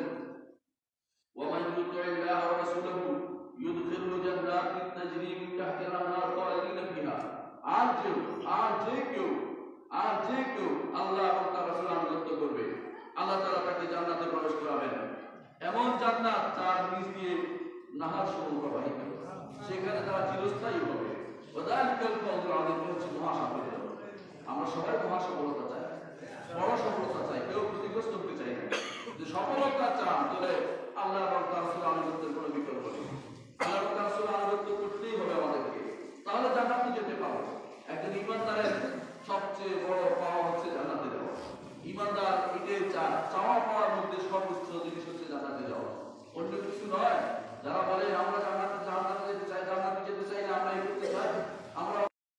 ওয়া মান ইউতি'ল্লাহ ওয়া রাসূলহু ইউদখিলহু জান্নাতিন তাজরি মিন তাহতিহা আল-আনহার খালিদিন ফিহা। আর যে আর যে কেউ আর যে কেউ আল্লাহ এবং তার রাসূল আনুগত্য করবে, আল্লাহ তাআলা তাকে জান্নাতে প্রবেশ করাবেন, এমন জান্নাত যার নিচ দিয়ে নাহার সমূহ প্রবাহিত, সেখানে তারা চিরস্থায়ী হবে। ওয়াদালিকাল ফাওজুল আযীম, হচ্ছে মহাসাফল্য। আমরা সবাই মহাসফলতা চাই, বড় সফলতা চাই, কেউ ক্ষতিগ্রস্ত হতে চাই না। যে সফলতা চান তাহলে আল্লাহ এবং তার রাসূল আনুগত্যের কোনো বিকল্প নেই। আল্লাহ এবং তার রাসূল আনুগত্য করতেই হবে আমাদেরকে, তাহলে জান্নাতে যেতে পারবো। একজন ঈমানদারের সবচেয়ে বড় পাওয়া হচ্ছে জান্নাতে যাওয়া। ঈমানদার এটাই চায়, চাওয়া পাওয়ার মধ্যে সর্বোচ্চ জিনিস হচ্ছে জান্নাতে যাওয়া, অন্য কিছু নয়। যারা বলে আমরা জান্নাতে জান্নাতে যেতে চাই, জান্নাতে যেতে চাই না, আমরা এই করতে চাই, আমরা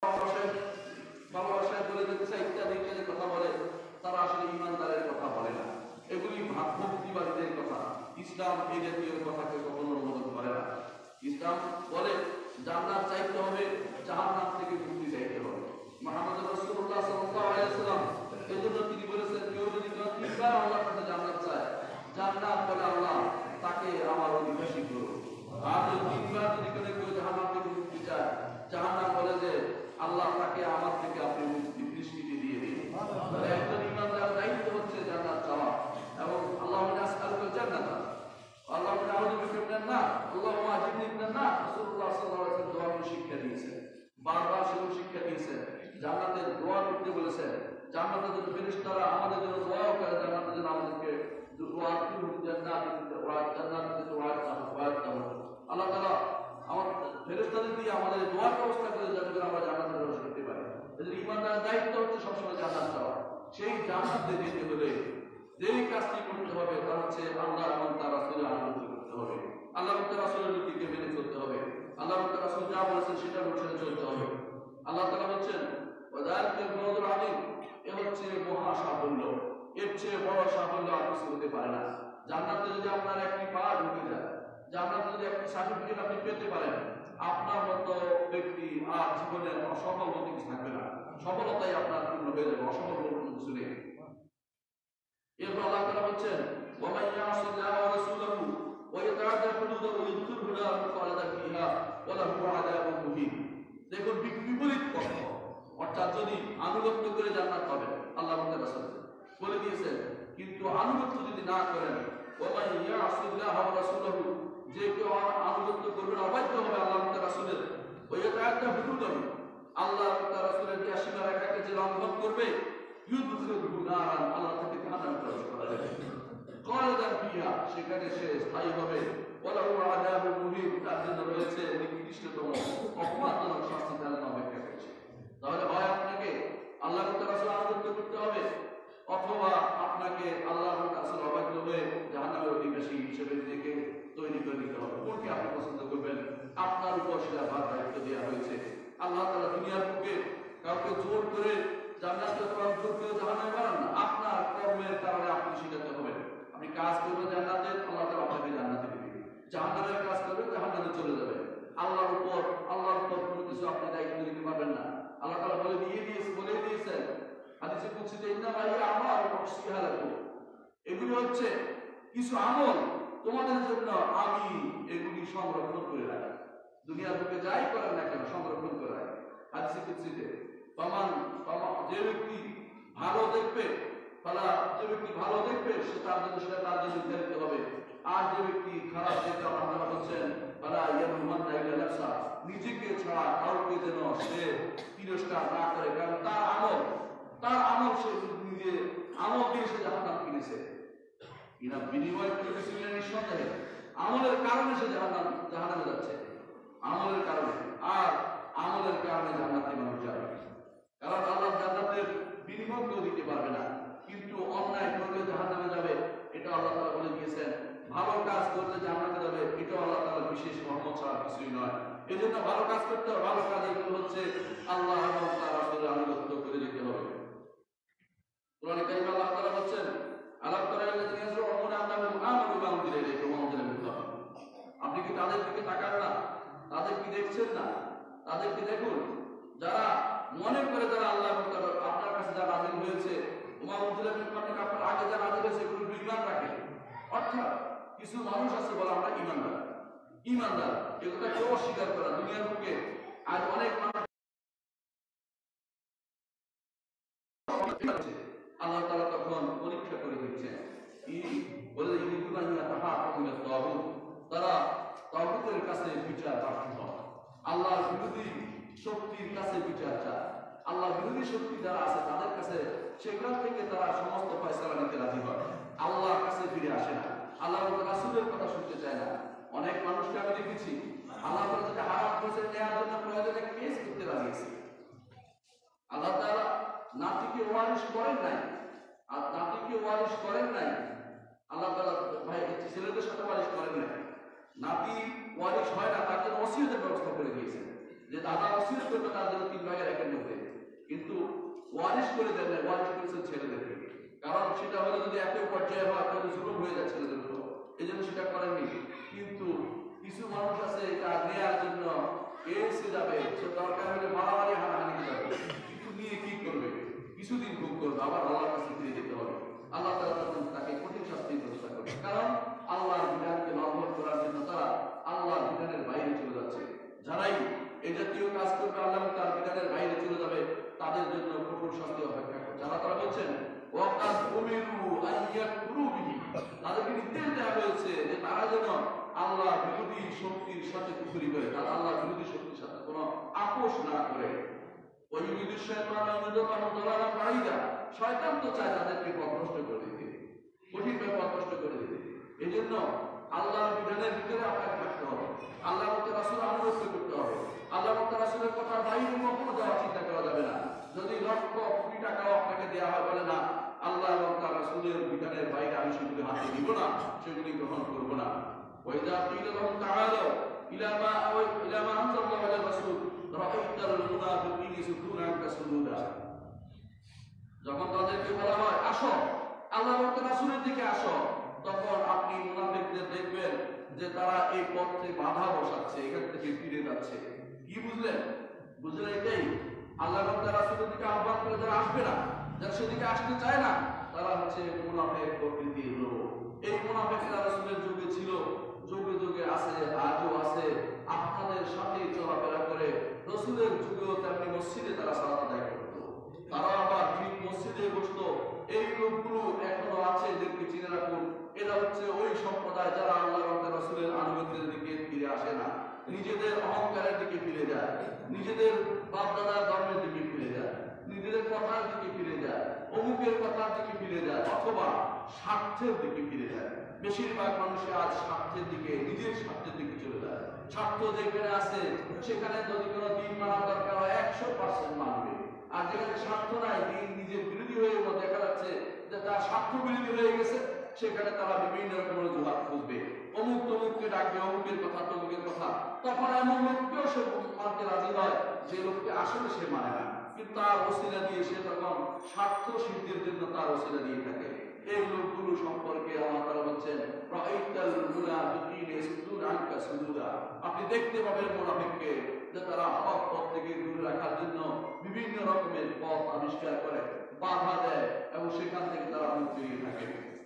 ভালোবাসায় বলে যেতে চাই, ইত্যাদি ইত্যাদি কথা বলে, তারা আসলে ঈমানদারের কথা বলে না। এগুলি ভক্তিবাদীদের কথা। ইসলাম এই জাতীয় কথাকে কখনো অনুমোদন করে না। ইসলাম বলে জান্নাত চাইতে হবে, জাহান্নাম থেকে মুক্তি চাইতে হবে। মুহাম্মদ রাসূলুল্লাহ সাল্লাল্লাহু আলাইহি ওয়াসাল্লাম এজন্য তিনি বলেছেন কেউ যদি তিনবার আল্লাহর কাছে জান্নাত চায়, জান্নাত বলে আল্লাহ তাকে আমার অধিবাসী করো। আর যদি তিনবার যদি কোনো কেউ জাহান্নাম থেকে মুক্তি চায়, জাহান্নাম বলে যে আল্লাহ তাকে আমার থেকে আপনি মুক্তি নিষ্কৃতি দিয়ে দিন। তাহলে একজন ঈমানদারের দায়িত্ব হচ্ছে জান্নাত চাওয়া এবং আল্লাহুম্মা আসআলুকা জান্নাত, আল্লাহুম্মা আউযু বিকা মিনান নার, আল্লাহুম্মা আজিরনি মিনান নার। রাসূলুল্লাহ সাল্লাল্লাহু আলাইহি ওয়াসাল্লাম দোয়ার শিক্ষা দিয়েছেন, বারবার সেরকম শিক্ষা দিয়েছেন। জান্নাতের দোয়া করতে বলেছেন, জান্নাতের জন্য ফেরেশতারা আমাদের জন্য দোয়াও করে, জান্নাতের জন্য আমাদেরকে দোয়া করতে জান্নাত ওয়া জান্নাতের দোয়া করতে আল্লাহ তাআলা আমাদের ফেরেশতাদের দিয়ে আমাদের দোয়ার ব্যবস্থা করে যাতে করে আমরা জান্নাতে প্রবেশ করতে পারি। এদের ঈমানদারের দায়িত্ব হচ্ছে সবসময় জান্নাত চাওয়া। সেই জান্নাতে যেতে হলে যেই কাজটি করতে হবে তা হচ্ছে আল্লাহ এবং তার রাসূলের আনুগত্য করতে হবে, আল্লাহ এবং তার রাসূলের নীতিকে মেনে চলতে হবে, আল্লাহ এবং তার রাসূল যা বলেছেন সেটা অনুসরণে চলতে হবে। আল্লাহ তাআলা বলছেন ওয়াদালিকাল ফাওজুল আযীম, এ হচ্ছে মহা সাফল্য। এর চেয়ে বড় সাফল্য আর কিছু হতে পারে না। জান্নাতে যদি আপনার একটি পা ঢুকে যায়, জান্নাতে যদি একটি সার্টিফিকেট আপনি পেতে পারেন, আপনার মতো ব্যক্তি আর জীবনে অসফল হতে কিছু থাকবে না। সফলতাই আপনার পূর্ণ হয়ে যাবে, অসফল কোনো কিছু নেই। এরপর আল্লাহ তাআলা বলছেন ওয়া মান ইয়াসিল্লাহ ওয়া রাসূলহু ওয়া ইয়াতাআদ্দা হুদুদাহু ইউদখিলহু নারান খালিদান ফিহা ওয়া লাহু আযাবুন মুহিন। দেখুন বিপরীত পক্ষ, অর্থাৎ যদি আনুগত্য করে জান্নাত পাবেন আল্লাহ এবং তার রাসূল বলে দিয়েছেন, কিন্তু আনুগত্য যদি না করেন ওয়া মান ইয়াসিল্লাহ ওয়া রাসূলহু, যে কেউ আনুগত্য করবে না, অবাধ্য হবে আল্লাহ এবং তার রাসূলের, ওয়া ইয়াতাআদ্দা হুদুদাহু, আল্লাহ এবং তার রাসূলের যে সীমারেখাকে যে লঙ্ঘন করবে, ইউদখিলহু নারান, আল্লাহ তাকে জাহান্নামে প্রবেশ করাবে, খালিদান ফিহা, সেখানে সে স্থায়ী হবে, ওয়া লাহু আযাবুন মুহিন, তার জন্য রয়েছে নিকৃষ্টতম অপমানজনক শাস্তি তার জন্য অপেক্ষা করছে। তাহলে হয় আপনাকে আল্লাহ এবং তার রাসূল আনুগত্য করতে হবে, অথবা আপনাকে আল্লাহ এবং তার রাসূল অবাধ্য হয়ে জাহান্নামের অধিবাসী হিসেবে নিজেকে তৈরি করে নিতে হবে। কোনটি আপনি পছন্দ করবেন? আপনার উপর সেটা ভার দায়িত্ব দেওয়া হয়েছে। আল্লাহ তাআলা দুনিয়ার বুকে কাউকে জোর করে জান্নাতে অথবা জোর করে জাহান্নামে বানান না, আপনার কর্মের কারণে আপনি সিদ্ধান্ত হবেন। আপনি কাজ করবেন জান্নাতে, আল্লাহ তাআলা আপনাকে জান্নাতে দিবেন। জাহান্নামের কাজ করবেন, জাহান্নামে চলে যাবেন। আল্লাহর উপর আল্লাহর উপর এগুলো হচ্ছে কিছু আমল তোমাদের জন্য আমি এগুলি সংরক্ষণ করে রাখি। দুনিয়ার বুকে যাই করেন না কেন সংরক্ষণ করে রাখি। হাদিসে কুদসিতে প্রমাণ যে ব্যক্তি ভালো দেখবে তারা যে ব্যক্তি ভালো দেখবে সে তার জন্য সেটা তার জন্য নির্ধারিত হবে, আর যে ব্যক্তি খারাপ দেখবে আপনারা বলছেন তারা ইয়ারুমান নাইলা নাফসা, নিজেকে ছাড়া কাউকে যেন সে তিরস্কার না করে, কারণ তার আমল তার আমল সে নিজে আমল দিয়ে সে জাহান্নাম কিনেছে, কিনা বিনিময় করেছে নিঃসন্দেহে আমলের কারণে সে জাহান্নাম জাহান্নামে যাচ্ছে, আমলের কারণে। আর আমলের কারণে জান্নাতে মানুষ যাবে, কারণ আল্লাহ জান্নাতের বিনিময় কেউ দিতে পারবে না, কিন্তু অন্যায় করলে জাহান্নামে যাবে এটা আল্লাহ তাআলা বলে দিয়েছেন। ভালো কাজ করলে জান্নাতে যাবে এটা আল্লাহ তাআলার বিশেষ রহমত ছাড়া কিছুই নয়। এই জন্য ভালো কাজ করতে হবে, ভালো কাজ এগুলো হচ্ছে আল্লাহ এবং তার রাসূলের আনুগত্য করে যেতে হবে। কোরআনে কারিমে আল্লাহ তাআলা বলেন আলাম তারা আল্লাযিনা ইয়াজুমুনা আন্নাহুম আমানু বিমা উনজিলা ইলাইকা ওয়া উনজিলা মিন ক্বাবল। আপনি কি তাদের দিকে তাকান না? তাদের কি দেখছেন না? তাদেরকে দেখুন যারা মনে করে যারা আল্লাহ এবং তার আপনার কাছে যা নাযিল হয়েছে ওয়া উনজিলা মিন ক্বাবল, আপনার আগে যা নাযিল হয়েছে এগুলো ঈমান রাখে। অর্থাৎ কিছু মানুষ আছে বলে আমরা ঈমানদার ঈমানদার এগুলো কেউ অস্বীকার করে না দুনিয়ার বুকে। আজ অনেক মানুষ আল্লাহ তাআলা তখন পরীক্ষা করে দিচ্ছেন, ই বলে ইদুনা ইয়া তাহাকুমুল তাগুত, তারা তাগুতের কাছে বিচার প্রার্থী হয়, আল্লাহর বিরোধী শক্তির কাছে বিচার চায়। আল্লাহ বিরোধী শক্তি যারা আছে তাদের কাছে সেখান থেকে তারা সমস্ত ফয়সালা নিতে রাজি হয়, আল্লাহর কাছে ফিরে আসে না, আল্লাহ এবং রাসূলের কথা শুনতে চায় না। অনেক মানুষকে আমি দেখেছি আল্লাহ তাআলা যেটা হারাম করেছে নেওয়ার জন্য প্রয়োজনে কেস করতে রাজি আছে। আল্লাহ তাআলা নাতিকে ওয়ারিশ করেন নাই, আর নাতিকে ওয়ারিশ করেন নাই আল্লাহ তাআলা ভাই ছেলেদের সাথে ওয়ারিশ করেন নাই। নাতি ওয়ারিশ হয় না, তার জন্য ওসিয়তের ব্যবস্থা করে দিয়েছেন যে দাদা ওসিয়ত করবে তার জন্য তিন ভাগের একের মধ্যে, কিন্তু ওয়ারিশ করে দেন না, ওয়ারিশ করেছেন ছেলেদেরকে। কারণ সেটা হলে যদি একই পর্যায়ে হয় তাহলে জুলুম হয়ে যায় ছেলেদের উপর, এই জন্য সেটা করেননি। কিন্তু কিছু মানুষ আছে এটা নেওয়ার জন্য এসে যাবে, সে দরকার হলে মারামারি হানাহানি যাবে, কিন্তু নিয়ে কি করবে, কিছুদিন ভোগ করবে, আবার আল্লাহর কাছে ফিরে যেতে হবে। আল্লাহ তাআলা তখন তাকে কঠিন শাস্তির ব্যবস্থা করবে, কারণ আল্লাহর বিধানকে লঙ্ঘন করার জন্য তারা আল্লাহর বিধানের বাইরে চলে যাচ্ছে। যারাই এই জাতীয় কাজ করবে আল্লাহ তার বিধানের বাইরে চলে যাবে তাদের জন্য কঠোর শাস্তি অপেক্ষা করছে। আল্লাহ তাআলা বলছেন ওয়াকাদ উমিরু আন ইয়াকফুরু বিহি, তাদেরকে নির্দেশ দেওয়া হয়েছে যে তারা যেন আল্লাহ বিরোধী শক্তির সাথে কুফরি করে, তারা আল্লাহ বিরোধী শক্তির সাথে কোনো আপোষ না করে। ওই ইউরিদু শাইতানু আন ইউদিল্লাহুম দালালান বাঈদা, শয়তান তো চায় তাদেরকে পথভ্রষ্ট করে দিতে, কঠিনভাবে পথভ্রষ্ট করে দিতে। এই জন্য আল্লাহর বিধানের ভিতরে আপনাকে থাকতে হবে, আল্লাহ এবং তার রাসূলের আনুগত্য করতে হবে, আল্লাহ এবং তার রাসূলের কথার বাইরে কখনো যাওয়ার চিন্তা করা যাবে না। যদি লক্ষ কোটি টাকাও আপনাকে দেওয়া হয় বলে না আল্লাহ এবং তার রাসূলের বিধানের বাইরে আমি সেগুলি হাতে দিব না, সেগুলি গ্রহণ করব না। ওয়াইদা কিলা লাহুম তাআলা ইলা মা আও ইলা মা আনজাল্লাহু আলা রাসূল রাআইতাল মুনাফিকিনা ইয়াসুদুনা আনকা সুদুদা, যখন তাদেরকে বলা হয় আসো আল্লাহ এবং তার রাসূলের দিকে আসো, তখন আপনি মুনাফিকদের দেখবেন যে তারা এই পথ থেকে বাধা বসাচ্ছে, এখান থেকে ফিরে যাচ্ছে। কি বুঝলেন? বুঝলেন এটাই আল্লাহ এবং তার রাসূলের দিকে আহ্বান করে যারা আসবে না, যারা সেদিকে আসতে চায় না, তারা হচ্ছে মুনাফিক প্রকৃতির লোক। এই মুনাফিকরা রাসূলের যুগে ছিল, যুগে যুগে আছে, আজও আছে, আপনাদের সাথে চলাফেরা করে। রাসূলের যুগেও তেমনি মসজিদে তারা সালাত আদায় করত, তারা আবার ঠিক মসজিদে বসতো। এই লোকগুলো এখনো আছে, এদেরকে চিনে রাখুন। এরা হচ্ছে ওই সম্প্রদায় যারা আল্লাহ এবং তার রাসূলের আনুগত্যের দিকে ফিরে আসে না, নিজেদের অহংকারের দিকে ফিরে যায়, নিজেদের বাপ দাদার ধর্মের দিকে ফিরে যায়, নিজেদের কথার দিকে ফিরে যায়, অমুকের কথার দিকে ফিরে যায়, অথবা স্বার্থের দিকে ফিরে যায়। বেশিরভাগ মানুষই আজ স্বার্থের দিকে, নিজের স্বার্থের দিকে চলে যায়। স্বার্থ যেখানে আছে সেখানে যদি কোনো দিন মানার দরকার হয় একশো পার্সেন্ট মানবে, আর যেখানে স্বার্থ নাই, দিন নিজের বিরোধী হয়ে দেখা যাচ্ছে যে তার স্বার্থ বিরোধী হয়ে গেছে, সেখানে তারা বিভিন্ন রকমের জবাব খুঁজবে, অমুক তমুককে ডাকবে, অমুকের কথা তমুকের কথা। তখন এমন লোককেও সে মানতে রাজি হয় যে লোককে আসলে সে মানে না, কিন্তু তার ওসিলা দিয়ে সে তখন স্বার্থ সিদ্ধির জন্য তার ওসিলা দিয়ে থাকে। এই লোকগুলো সম্পর্কে আল্লাহ তাআলা বলেন রাআইতাল মুনাফিকিনা ইয়াসুদুনা আনকা সুদুদা, আপনি দেখতে পাবেন মুনাফিককে যে তারা হক পথ থেকে দূরে রাখার জন্য বিভিন্ন রকমের পথ আবিষ্কার করে, বাধা দেয় এবং সেখান থেকে তারা মুখ ফিরিয়ে থাকে।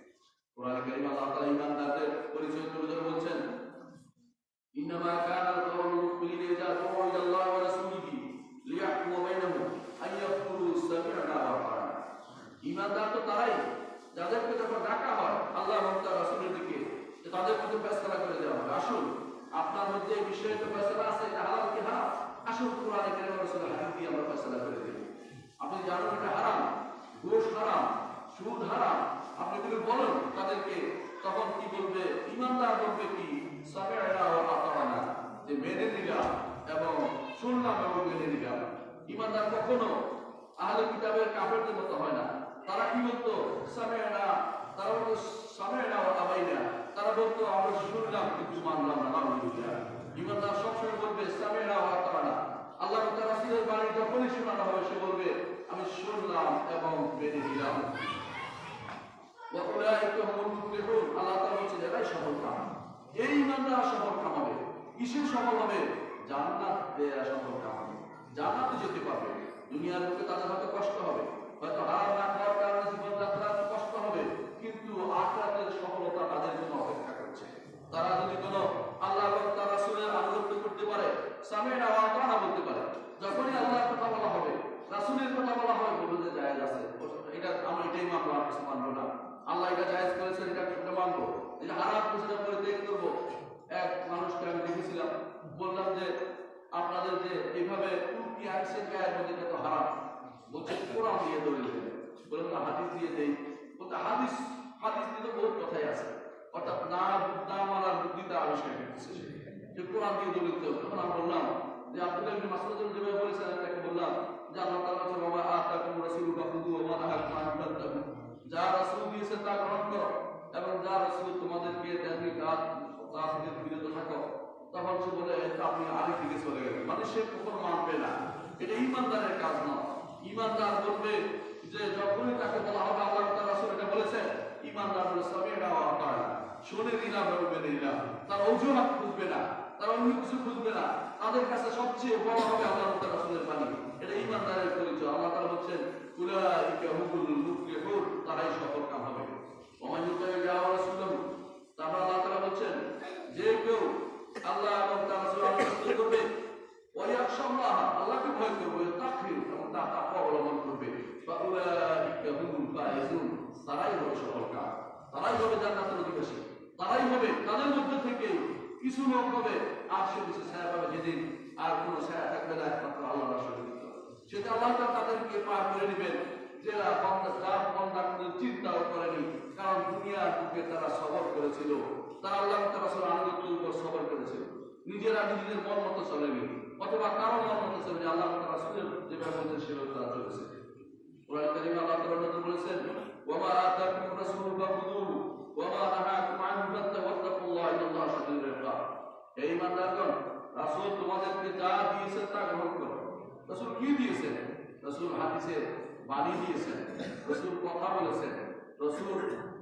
কোরআনে কারীমে আল্লাহ তাআলা ঈমানদারদের পরিচয় তুলে ধরে বলছেন, ইন্নামা কানা কাওলুল মুমিনিনা ইযা দু'উ ইলাল্লাহি ওয়া রাসূলিহি লিয়াহকুমা বাইনাহুম আন ইয়াকুলু সামি'না ওয়া আতা'না। ঈমানদার তো তারাই যাদেরকে যখন ডাকা হয় আল্লাহ এবং তার রাসূলের দিকে, যে তাদের মধ্যে ফয়সালা করে দেওয়া হবে। আসুন, আপনার মধ্যে এই বিষয়ে তো ফয়সালা আছে, এটা হালাল কি হারাম, আসুন কোরআনে কারীমে রাসূলের হাদিস দিয়ে আমরা ফয়সালা করে দেব। আপনি জানেন এটা হারাম, ঘুষ হারাম, সুদ হারাম, আপনি যদি বলেন তাদেরকে, তখন কি বলবে? ঈমানদার বলবে কি? সামি'না ওয়া আতা'না, যে মেনে নিলাম এবং শুনলাম এবং মেনে নিলাম। ঈমানদার কখনো আহলে কিতাবের কাফেরদের মতো হয় না। তারা কি বলতো? সামি'না, তারা বলতো সামি'না ওয়া আবাইনা, তারা বলতো আমরা শুনলাম কিন্তু মানলাম না। আলহামদুলিল্লাহ, ঈমানদার সবসময় বলবে সামি'না ওয়া আতা'না। আল্লাহ এবং তার রাসূলের বাণী যখনই শোনানো হবে সে বলবে আমি শুনলাম এবং মেনে নিলাম। ওয়া উলাইকা হুমুল মুফলিহুন, আল্লাহ তাআলা বলেছেন এরাই সফলকাম। এই ঈমানদার সফলকাম হবে। কিসের সফল হবে? জান্নাত পেয়ে সফলকাম হবে, জান্নাতে যেতে পারবে। দুনিয়ার বুকে তাদের হয়তো কষ্ট হবে, হয়তো হারাম না খাওয়ার কারণে জীবনযাত্রা কষ্ট হবে, কিন্তু আখিরাতের সফলতা তাদের জন্য অপেক্ষা করছে। তারা যদি কোনো আল্লাহ এবং তার রাসূলের আনুগত্য করতে পারে, সামি'না ওয়া আতা'না বলতে পারে, যখনই আল্লাহর কথা বলা হবে, রাসূলের কথা বলা হবে, বলবে যে জায়েজ আছে, এটা আমরা এটাই মানবো, আর কিছু মানবো না। আল্লাহ এটা জায়েজ করেছেন, এটা সেটা মানবো। এই যে হারাম কিছুটা পরিত্যাগ করবো। এক মানুষকে আমি দেখেছিলাম, বললাম যে আপনাদের যে এইভাবে কুর্তি আনছে গায়ের মধ্যে, এটা তো হারাম। বলছে কোরআন দিয়ে দলিল দেবে। বললাম হাদিস দিয়ে দেই। বলতে হাদিস হাদিস দিয়ে তো বহুত কথাই আছে, অর্থাৎ না না মানার বুদ্ধিটা আবিষ্কার করতেছে যে কোরআন দিয়ে দলিল দেবে। তখন আমি বললাম যে আব্দুল্লাহ ইবনে মাসউদ যেভাবে বলেছেন, তাকে বললাম যে আল্লাহ তাআলা বলেছেন ওয়া মা আতাকুম রাসূলু ফাখুযু ওয়া মা নাহাকুম আনহু ফান্তাহু, যা রাসূল দিয়েছে তা গ্রহণ করো এবং যা রাসূল তোমাদেরকে দেননি তা তা থেকে বিরত থাকো। তখন সে বলে আপনি আরেক দিকে চলে গেলেন, মানে সে কখনো মানবে না। এটা ঈমানদারের কাজ নয়। ঈমানদার বলবে যে যখনই তাকে বলা হবে আল্লাহ তাআলা রাসূল এটা বলেছেন, ঈমানদার বলে সামি'না ওয়া আতা'না, শুনে নিলাম এবং মেনে নিলাম। তার অজুহাত খুঁজবে না, তার অন্য কিছু খুঁজবে না। তাদের কাছে সবচেয়ে বড় হবে আল্লাহ তাআলা রাসূলের বাণী। এটা ঈমানদারের পরিচয়। আল্লাহ তাআলা বলেন উলাইকা হুমুল মুফলিহুন, তারাই সফলকাম হবে। ওয়া মান ইউতি'আ রাসূলাহু, তারপর আল্লাহ তাআলা বলেন যে কেউ আল্লাহ এবং তার রাসূল আনুগত্য করবে, ওয়া ইয়াখশাল্লাহ, আল্লাহকে ভয় করবে, তাকওয়া এবং তাকওয়া অবলম্বন করবে, বা উলাইকা হুমুল ফাইজুন, তারাই হবে সফলকাম, তারাই হবে জান্নাতের অধিবাসী, তারাই হবে। তাদের মধ্যে থেকে কিছু লোক হবে আরশে কিছু ছায়া পাবে, যেদিন আর কোনো ছায়া থাকবে না, একমাত্র আল্লাহর রাসূলের। সেটা আল্লাহ তাআলা তাদেরকে পার করে নেবেন, যারা বান্দা যার বান্দা কোনো চিন্তাও করেনি, কারণ দুনিয়ার বুকে তারা সবর করেছিল, তারা আল্লাহ তাআলা রাসূলের আনুগত্যের উপর সবর করেছিল। নিজেরা নিজেদের মন মতো চলেনি, অথবা কারো মন মতো চলেনি, আল্লাহ তাআলা রাসূলের যেভাবে বলেছেন সেভাবে তারা চলেছে। কোরআন কারীমে আল্লাহ তাআলা বলেছেন ওয়া মা আতাকুম রাসূলু ফাখুযুহু ওয়া মা নাহাকুম আনহু ফাত্তাকুল্লাহ ইন্নাল্লাহা শাদীদুল ইকাব। হে ঈমানদারগণ, রাসূল তোমাদেরকে যা দিয়েছেন তা গ্রহণ করো। রাসূল কি দিয়েছেন? রাসূল হাদিসের বাণী দিয়েছেন, রাসূল কথা বলেছেন, রাসূল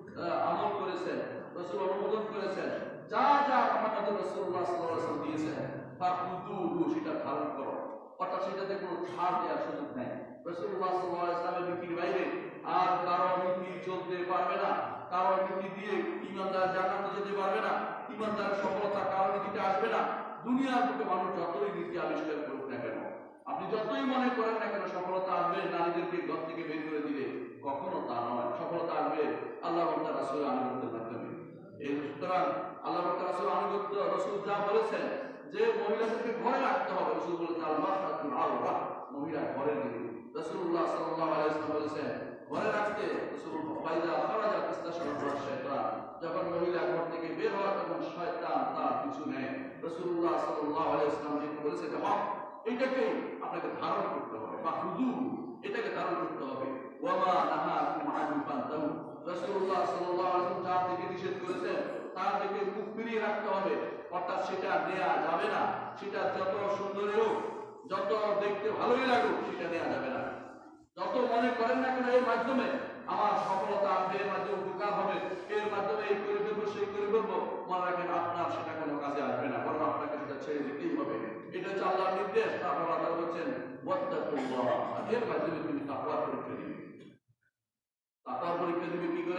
আমল করেছেন, রাসূল অনুমোদন করেছেন। যা যা আমাদের রাসূলুল্লাহ সাল্লাল্লাহু আলাইহি ওয়াসাল্লাম দিয়েছেন ফাখুযুহু, সেটা ধারণ করো। অর্থাৎ সেটাতে কোনো ছাড় দেওয়ার সুযোগ নেই। রাসূলুল্লাহ সাল্লাল্লাহু আলাইহি ওয়াসাল্লামের নীতির বাইরে আর কারো নীতি চলতে পারবে না, কারো নীতি দিয়ে ঈমানদার জান্নাতে যেতে পারবে না, ঈমানদার সফলতা কারো নীতিতে আসবে না। দুনিয়ার বুকে মানুষ যতই নীতি আবিষ্কার করুক না কেন, আপনি যতই মনে করেন না কেন সফলতা আসবে নারীদেরকে ঘর থেকে বের করে দিলে, কখনো তা নয়। সফলতা আসবে আল্লাহ এবং তার রাসূলের আনুগত্যের মাধ্যমে। এই সুতরাং আল্লাহ এবং তার রাসূলের আনুগত্য, রাসূল যা বলেছেন যে মহিলাদেরকে ঘরে রাখতে হবে, রাসূল বলেছেন আল মারআতুল আওরা, মহিলা ঘরে দিবে। রাসূলুল্লাহ সাল্লাল্লাহু আলাইহি ওয়াসাল্লাম বলেছেন ঘরে রাখতে, রাসূল ফাইদা খারাজা ইস্তাশরাফা শাইতান, যখন মহিলা ঘর থেকে বের হয় তখন শয়তান তার পিছু নেয়। রাসূলুল্লাহ সাল্লাল্লাহু আলাইহি ওয়াসাল্লাম যেটা বলেছেন হক, এটাকে আপনাকে ধারণ করতে হবে, বা হুজুর এটাকে ধারণ করতে হবে। ওয়া মা নাহাকুম আনহু ফান্তাহু, রাসূলুল্লাহ সাল্লাল্লাহু আলাইহি ওয়াসাল্লাম যা থেকে নিষেধ করেছেন তার থেকে মুখ ফিরিয়ে রাখতে হবে। অর্থাৎ সেটা নেওয়া যাবে না, সেটা যত সুন্দরী হোক, যত দেখতে ভালোই লাগুক, সেটা নেওয়া যাবে না। যত মনে করেন না কেন এর মাধ্যমে আমার সফলতা আসবে, এর মাধ্যমে উপকার হবে, এর মাধ্যমে এই করে ফেলবো সেই করে ফেলবো, মনে রাখেন আপনার সেটা কোনো কাজে আসবে না, বরং আপনাকে সেটা ছেড়ে দিতেই হবে। এটা হচ্ছে আল্লাহর নির্দেশ। তারপর আল্লাহ বলছেন ওয়াত্তাকুল্লাহ, এর মাধ্যমে তুমি তাকওয়ার পরীক্ষা দিবে। তাকওয়ার পরীক্ষা দিবে কি করে?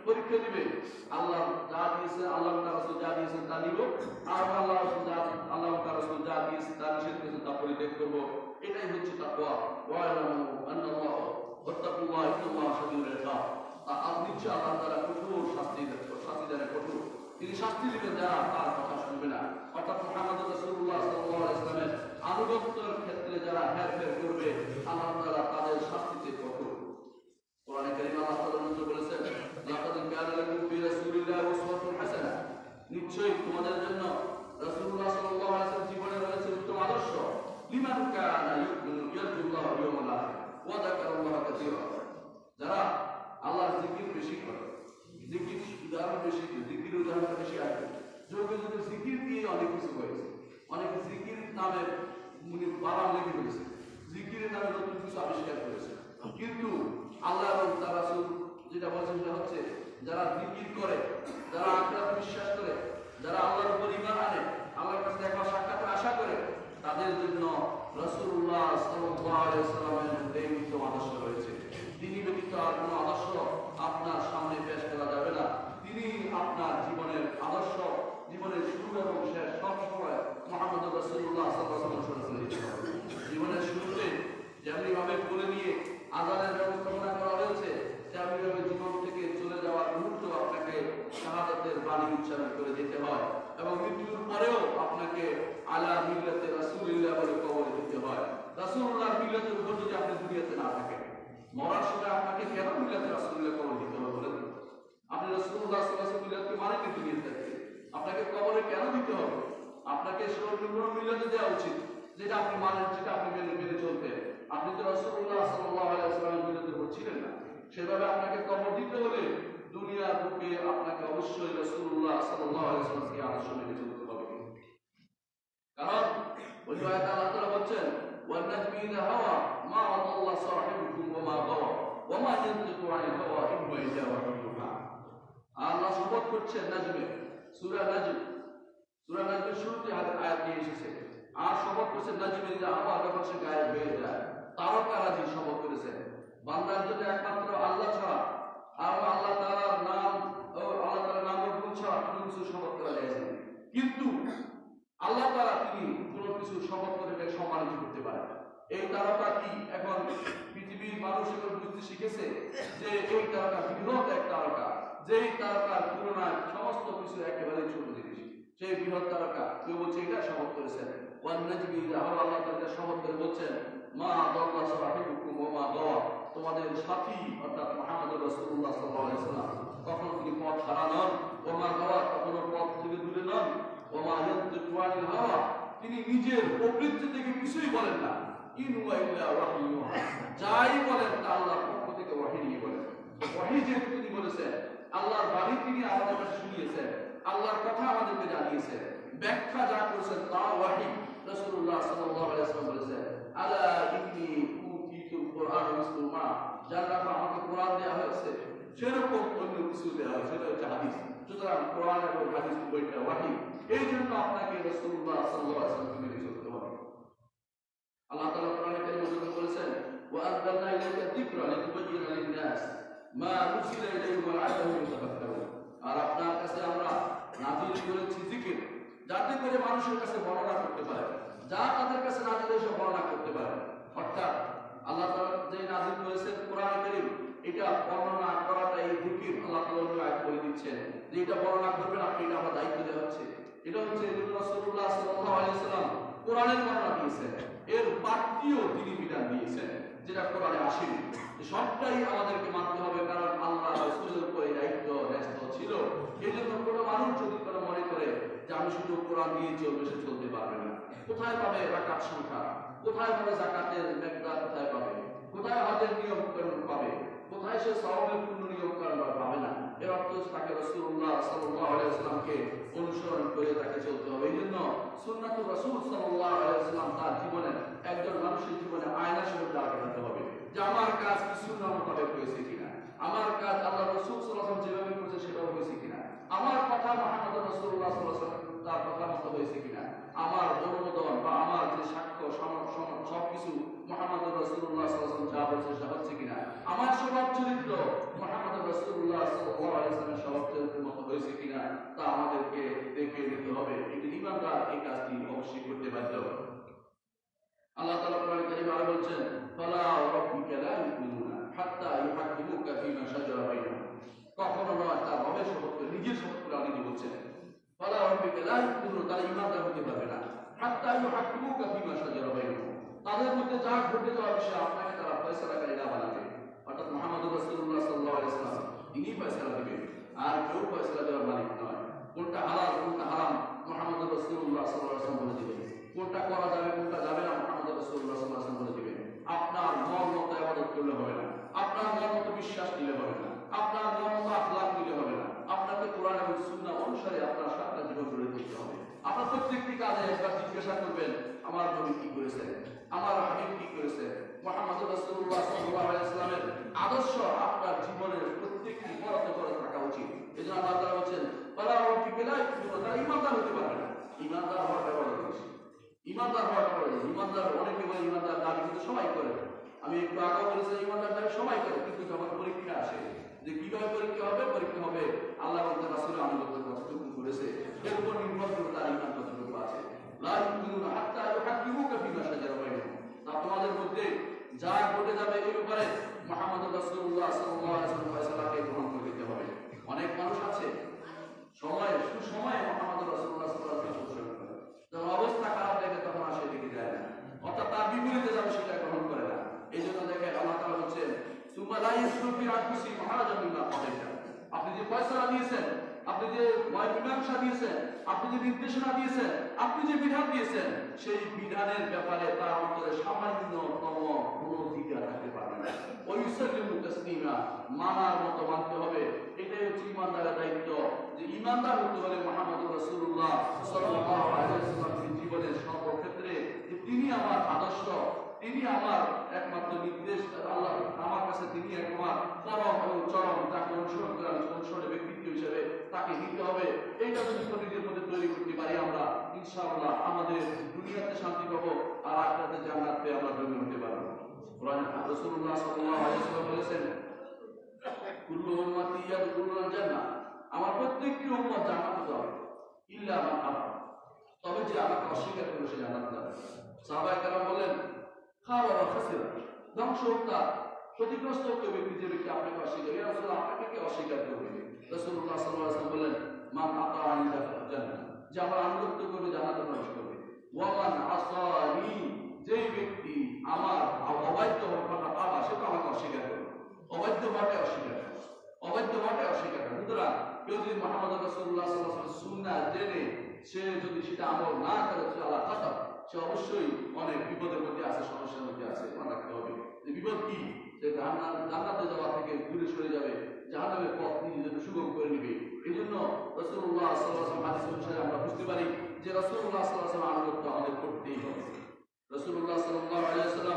পরীক্ষা দিবে। আল্লাহ যা দিয়েছে, আল্লাহ তার রাসূল যা দিয়েছেন তা নিব, আর আল্লাহ রাসূল যা আল্লাহ তার রাসূল যা দিয়েছে তা নিষেধ করেছেন তা পরিত্যাগ করব। এটাই হচ্ছে তাকওয়া। ওয়ালামু আন্নাল্লাহ ওয়াত্তাকুল্লাহ ইন্নাল্লাহ শাদীদুল ইকাব। আপনি নিশ্চয় আল্লাহ তাআলা কঠোর শাস্তি শাস্তি দেন, কঠোর তিনি শাস্তি দিবেন যারা তার কথা শুনবে না। অর্থাৎ মুহাম্মদ রাসূলুল্লাহ সাল্লাল্লাহু আলাইহি ওয়াসাল্লামের আনুগত্যের ক্ষেত্রে যারা হেরফের করবে আল্লাহ তাআলা তাদের শাস্তিতে কঠোর। কোরআনে কারীমে আল্লাহ তাআলা বলেছেন, লাকাদ কানা লাকুম ফি রাসূলিল্লাহি উসওয়াতুন হাসানাহ, নিশ্চয়ই তোমাদের জন্য রাসূলুল্লাহ সাল্লাল্লাহু আলাইহি ওয়াসাল্লাম জীবনে রয়েছে উত্তম আদর্শ। লিমান কানা ইউমিনু ইয়ারজুল্লাহ ওয়াল ইয়াউমাল আখির ওয়া যাকারাল্লাহ কাসীরা, যারা আল্লাহর জিকির বেশি করে, জিকির উদাহরণ বেশি, জিকির উদাহরণ বেশি আসবে। যোগে যোগে জিকির দিয়ে অনেক কিছু হয়েছে, অনেক জিকির নামে উনি বানান লেগে হয়েছে, জিকিরের নামে নতুন কিছু আবিষ্কার করেছে। কিন্তু আল্লাহ এবং তার রাসূল যেটা বলেছেন সেটা হচ্ছে, যারা জিকির করে, যারা আখিরাত বিশ্বাস করে, যারা আল্লাহর উপর ঈমান আনে, আল্লাহর কাছে দেখা সাক্ষাতের আশা করে, তাদের জন্য রাসূলুল্লাহ সাল্লাল্লাহু আলাইহি ওয়াসাল্লামের মধ্যে উত্তম আদর্শ রয়েছে। তিনি ব্যতীত আর কোনো আদর্শ আপনার সামনে পেশ করা যাবে না। তিনি আপনার জীবনের আদর্শ, জীবনের শুরু এবং শেষ সব সময় মুহাম্মদ রাসূলুল্লাহ সাল্লাল্লাহু আলাইহি ওয়াসাল্লাম দিয়েছেন। জীবনের শুরুতে যেমনি ভাবে বলে নিয়ে আযানের ব্যবস্থাপনা করা হয়েছে, তেমনি ভাবে জীবন থেকে চলে যাওয়ার মুহূর্ত আপনাকে শাহাদাতের বাণী উচ্চারণ করে যেতে হয়, এবং মৃত্যুর পরেও আপনাকে আলা মিল্লাতে রাসূলিল্লাহ বলে কবরে দিতে হয়। রাসূলুল্লাহর মিল্লাতের উপর যদি আপনি দুনিয়াতে না থাকেন, মরার সময় আপনাকে কেন মিল্লাতে রাসূলিল্লাহ কবরে দিতে হবে বলেন? আপনি রাসূলুল্লাহ সাল্লাল্লাহু আলাইহি ওয়াসাল্লাম মিল্লাতকে মানেন দুনিয়াতে, আপনাকে কবরে কেন দিতে হবে? আপনাকে সর্বনিম্ন মিল্লাতে দেওয়া উচিত, যেটা আপনি মানেন, যেটা আপনি মেনে মেনে চলতেন। আপনি তো রাসূলুল্লাহ সাল্লাল্লাহু আলাইহি ওয়াসাল্লামের মিল্লাতের উপর ছিলেন না, সেভাবে আপনাকে কবর দিতে হলে দুনিয়ার বুকে আপনাকে অবশ্যই রাসূলুল্লাহ সাল্লাল্লাহু আলাইহি ওয়াসাল্লামকে আদর্শ মেনে চলতে হবে। কারণ ওই আয়াতে আল্লাহ তাআলা বলেন, ওয়ান নাজমি ইযা হাওয়া মা আদাল্লা সাহিবুকুম ওয়া মা গাওয়া ওয়া মা ইয়ানতিকু আনিল হাওয়া ইন হুয়া ইল্লা ওয়াহয়ুন ইউহা। আল্লাহ শপথ করছেন নাজমে, সূরা নাজম, সূরা নাজমের শুরুতে আয়াত নিয়ে এসেছে। আর শপথ করছেন নাজমে ইযা হাওয়া, যখন সে গায়েব হয়ে যায়। তারকারাজি শপথ করেছেন। বান্দার জন্য একমাত্র আল্লাহ ছাড়া আর আল্লাহ তাআলার নাম ও আল্লাহ তাআলার নাম ও গুণ ছাড়া কোনো কিছু শপথ করা যায় না। কিন্তু আল্লাহ তাআলা তিনি কোনো কিছু শপথ করে এটাকে সম্মানিত করতে পারেন। এই তারকা কি এখন পৃথিবীর মানুষ এখন বুঝতে শিখেছে যে এই তারকা বৃহৎ এক তারকা, যেই তারকার তুলনায় সমস্ত কিছু একেবারে ছোট জিনিস, সেই বৃহৎ তারকা কেউ বলছে এটা শপথ করেছেন। ওয়ান নাজমি ইযা হাওয়া, আল্লাহ তাআলা শপথ করে বলছেন, মা দাল্লা সাহিবুকুম ওয়া মা গাওয়া, তোমাদের সাথী অর্থাৎ মুহাম্মদ রাসূলুল্লাহ সাল্লাল্লাহু আলাইহি ওয়াসাল্লাম কখনো তিনি পথ হারা নন, ওয়া মা গাওয়া কখনো পথ থেকে দূরে নন, ওয়া মা ইয়ানতিকু আনিল হাওয়া, তিনি নিজের প্রবৃত্তি থেকে কিছুই বলেন না, ইন হুয়া ইল্লা ওয়াহয়ুন ইউহা, যাই বলেন তা আল্লাহর পক্ষ থেকে ওহী নিয়ে বলেন। ওহী যেহেতু তিনি বলেছেন, আল্লাহর বাণী তিনি আমাদের কাছে শুনিয়েছেন, আল্লাহর কথা আমাদেরকে জানিয়েছেন, ব্যাখ্যা যা করেছেন তা ওহী। রাসূলুল্লাহ সাল্লাল্লাহু আলাইহি ওয়াসাল্লাম বলেছেন, আলা ইন্নী উতীতুল কুরআন মিসলুমা, যার নামে আমাকে কোরআন দেওয়া হয়েছে সেরকম অন্য কিছু দেওয়া হয়েছে, সেটা হচ্ছে হাদিস। সুতরাং কোরআন এবং হাদিস উভয়টা ওহী। এই জন্য আপনাকে রাসূলুল্লাহ সাল্লাল্লাহু আলাইহি ওয়াসাল্লামকে মেনে চলতে হবে। আল্লাহ তাআলা কোরআনে কারীমে বলেছেন, ওয়া আনজালনা ইলাইকা যিকরা লিতুবায়্যিনা লিন-নাস মা নুজিলা ইলাইহিম ওয়া লা'আল্লাহুম ইয়াতাফাক্কারুন, আর আপনার কাছে আমরা নাযিল করেছি জিকির, যাতে করে মানুষের কাছে বর্ণনা করতে পারে, যা তাদের কাছে নাযিল হয়েছে বর্ণনা করতে পারে। অর্থাৎ আল্লাহ তাআলা যে নাযিল করেছেন কোরআন কারীম, এটা বর্ণনা করাটা এই জিকির আল্লাহ তাআলা আয়াত করে দিচ্ছেন যে এটা বর্ণনা করবেন আপনি, এটা আমার দায়িত্ব দেওয়া হচ্ছে। এটা হচ্ছে রাসূলুল্লাহ সাল্লাল্লাহু আলাইহি ওয়াসাল্লাম কোরআনের বর্ণনা দিয়েছেন, এর বাক্যও তিনি বিধান দিয়েছেন যেটা কোরআনে আসেনি। সবটাই আমাদেরকে মানতে হবে, কারণ আল্লাহ রাসূলের উপরে দায়িত্ব ন্যস্ত ছিল। এই জন্য কোনো মানুষ যদি কোনো মনে করে যে আমি শুধু কোরআন দিয়ে চলবে, সে চলতে পারবে না। কোথায় পাবে রাকাত সংখ্যা, কোথায় পাবে যাকাতের মিকদার, কোথায় পাবে, কোথায় হজের নিয়ম কানুন পাবে, কোথায় সে সওয়াবের পূর্ণ নিয়ম কানুন পাবে না। এর অর্থ তাকে রাসূলুল্লাহ সাল্লাল্লাহু আলাইহি ওয়াসাল্লামকে অনুসরণ করে তাকে চলতে হবে। এই জন্য সুন্নাতুর রাসূল সাল্লাল্লাহু আলাইহি ওয়াসাল্লাম তার জীবনে একজন মানুষের জীবনে আয়না হিসেবে দাঁড়াতে হবে যে আমার কাজ কি সুন্নাহ মোতাবেক হয়েছে কিনা, আমার কাজ আল্লাহ রাসূল সাল্লাল্লাহু আলাইহি ওয়াসাল্লাম যেভাবে করেছে সেভাবে হয়েছে কিনা, আমার কথা মুহাম্মদ রাসূলুল্লাহ সাল্লাল্লাহু আলাইহি ওয়াসাল্লাম তার কথা মতো হয়েছে কিনা, আমার অনুমোদন বা আমার যে সাক্ষ্য সবকিছু মুহাম্মদ রাসূলুল্লাহ সাল্লাল্লাহু আলাইহি ওয়াসাল্লাম যা বলেছে সেটা হচ্ছে কিনা, আমার স্বভাব চরিত্র মুহাম্মদ রাসূলুল্লাহ সাল্লাল্লাহু আলাইহি ওয়াসাল্লাম ইমানদার এই কাজটি অবশ্যই করতে বাধ্য। আল্লাহ তাআলা কোরআনে কারীমে আরো বলছেন, ফালা রাব্বিকা লা ইউমিনুনা হাত্তা ইউহাক্কিমুকা ফীমা শাজারা বাইনাহুম। কখনো নয়, তার রবের শপথ করে, নিজের শপথ করে আল্লাহ নিজে বলছেন, ফালা রাব্বিকা লা ইউমিনুনা, তারা ইমানদার হতে পারবে না হাত্তা ইউহাক্কিমুকা ফীমা শাজারা বাইনাহুম, তাদের মধ্যে যা ঘটে যাওয়া বিষয়ে আপনাকে তারা ফয়সালাকারী না বানাবে। অর্থাৎ মুহাম্মদুর রাসূলুল্লাহ সাল্লাল্লাহু আলাইহি ওয়াসাল্লাম তিনি ফয়সালা দিবেন, আর কেউ ফয়সালা দেওয়ার মালিক নয়। কোনটা হালাল কোনটা হারাম মুহাম্মদুর রাসূলুল্লাহ সাল্লাল্লাহু আলাইহি ওয়াসাল্লাম বলে দিবেন, কোনটা করা যাবে কোনটা যাবে না মুহাম্মদুর রাসূলুল্লাহ সাল্লাল্লাহু আলাইহি ওয়াসাল্লাম বলে দিবেন। আপনার মন মতো ইবাদত করলে হবে না, আপনার মন মতো বিশ্বাস নিলে হবে না, আপনার মন মতো আখলাক নিলে হবে না। আপনাকে কোরআন এবং সুন্নাহ অনুসারে আপনার সারা জীবন গড়ে তুলতে হবে। আপনার প্রত্যেকটি কাজে একবার জিজ্ঞাসা করবেন, আমার নবী কি করেছেন, আমার হাবিব কি করেছে, মুহাম্মদুর রাসূলুল্লাহ সাল্লাল্লাহু আলাইহি ওয়াসাল্লামের আদর্শ আপনার জীবনের প্রত্যেকটি পরতে করে থাকা উচিত। এজন্য আল্লাহ তাআলা বলেন, ফালা রাব্বিকা লা ইউমিনুনা, তারা ঈমানদার হতে পারবে না। ঈমানদার হওয়াটা বড় জিনিস, ঈমানদার হওয়াটা বড় জিনিস। ঈমানদার অনেকে বলে ঈমানদার দাবি কিন্তু সবাই করে। আমি একটু আগে বলেছি ঈমানদার দাবি সবাই করে, কিন্তু যখন পরীক্ষা আসে যে কিভাবে পরীক্ষা হবে, পরীক্ষা হবে আল্লাহ এবং তার রাসূলের আনুগত্য কতটুকু করেছে এর উপর নির্ভর করে তার ঈমান কতটুকু আছে। লা ইউমিনুনা হাত্তা ইউহাক্কিমুকা ফীমা শাজারা বাইনাহুম, তা তোমাদের মধ্যে যা ঘটে যাবে এই ব্যাপারে মুহাম্মদুর রাসূলুল্লাহ সাল্লাল্লাহু আলাইহি ওয়াসাল্লাম ফয়সালাকে গ্রহণ করে নিতে হবে। অনেক মানুষ আছে সময় সুসময়ে মুহাম্মদুর রাসূলুল্লাহ সাল্লাল্লাহু আলাইহি ওয়াসাল্লাম করে, যখন অবস্থা খারাপ দেখে তখন আর সেদিকে যায় না, অর্থাৎ তার বিপরীতে যাবে সেটা গ্রহণ করে না। এই জন্য দেখে আল্লাহ তাআলা বলছেন, সুম্মা লা ইয়াসরু ফি আনফুসিহিম হারাজান মিম্মা কাদাইতা, আপনি যে ফয়সালা দিয়েছেন, আপনি যে মীমাংসা দিয়েছেন, আপনি যে নির্দেশনা দিয়েছেন, আপনি যে বিধান দিয়েছেন, সেই বিধানের ব্যাপারে তার অন্তরে সামান্যতম কোনো দ্বিধা থাকতে পারবে না। ওই ইউসাল্লিমু তাসলিমা, মানার মতো মানতে হবে। এটাই হচ্ছে ঈমানদারের দায়িত্ব, যে ঈমানদার হতে হলে মুহাম্মদুর রাসূলুল্লাহ সাল্লাল্লাহু আলাইহি ওয়াসাল্লামের জীবনের সর্বক্ষেত্রে যে তিনি আমার আদর্শ, তিনি আমার একমাত্র নির্দেশ, আল্লাহ আমার কাছে তিনি একমাত্র পরম এবং চরম, তাকে অনুসরণ করে আমি অনুসরণের ব্যক্তিত্ব হিসেবে তাকে নিতে হবে। এইটা যদি নিজের মধ্যে তৈরি করতে পারি আমরা, ইনশাআল্লাহ আমাদের দুনিয়াতে শান্তি পাবো আর আখিরাতে জান্নাত পেয়ে আমরা ধন্য হতে পারবো। কোরআনে রাসূলুল্লাহ সাল্লাল্লাহু আলাইহি ওয়াসাল্লাম বলেছেন, কুল্লু উম্মতি ইয়াদখুলুল জান্নাহ, আমার প্রত্যেকটি উম্মত জান্নাতে যাবে, ইল্লা মান আবা, তবে যে আমাকে অস্বীকার করবে সে জান্নাতে যাবে। সাহাবায়ে কেরাম বলেন, খাওয়া বা খাসিরা, ধ্বংস হোক তার, ক্ষতিগ্রস্ত হোক ব্যক্তি যে ব্যক্তি আপনাকে অস্বীকার, ইয়া রাসূলুল্লাহ আপনাকে কে অস্বীকার করবে? রাসূলুল্লাহ সাল্লাল্লাহু আলাইহি ওয়াসাল্লাম বলেন, মান আতাআনি দাখালাল জান্নাহ, যে আমার আনুগত্য করবে জান্নাতে প্রবেশ করবে। ওয়া মান আসানি, যেই ব্যক্তি আমার অবাধ্য হওয়াটা পাবা সে তো আমাকে অস্বীকার করবে, অবাধ্য হওয়াটাই অস্বীকার করে, অবাধ্য হওয়াটাই অস্বীকার করে। সুতরাং কেউ যদি মুহাম্মদ রাসূলুল্লাহ সাল্লাল্লাহু আলাইহি ওয়াসাল্লাম সুন্নাহ জেনে সে যদি সেটা আমল না করে, সে আল্লাহ খাতা, সে অবশ্যই অনেক বিপদের মধ্যে আছে, সমস্যার মধ্যে আছে। মনে রাখতে হবে যে বিপদ কি, যে জান্নাতে যাওয়া থেকে দূরে সরে যাবে, জাহান্নামের পথ নিজের জন্য সুগম করে নেবে। এই জন্য রাসূলুল্লাহ সাল্লাল্লাহু আলাইহি ওয়াসাল্লাম হাদিস অনুসারে আমরা বুঝতে পারি যে রাসূলুল্লাহ সাল্লাল্লাহু আলাইহি ওয়াসাল্লাম আনুগত্য আমাদের করতেই হবে। রাসূলুল্লাহ সাল্লাল্লাহু আলাইহি ওয়াসাল্লাম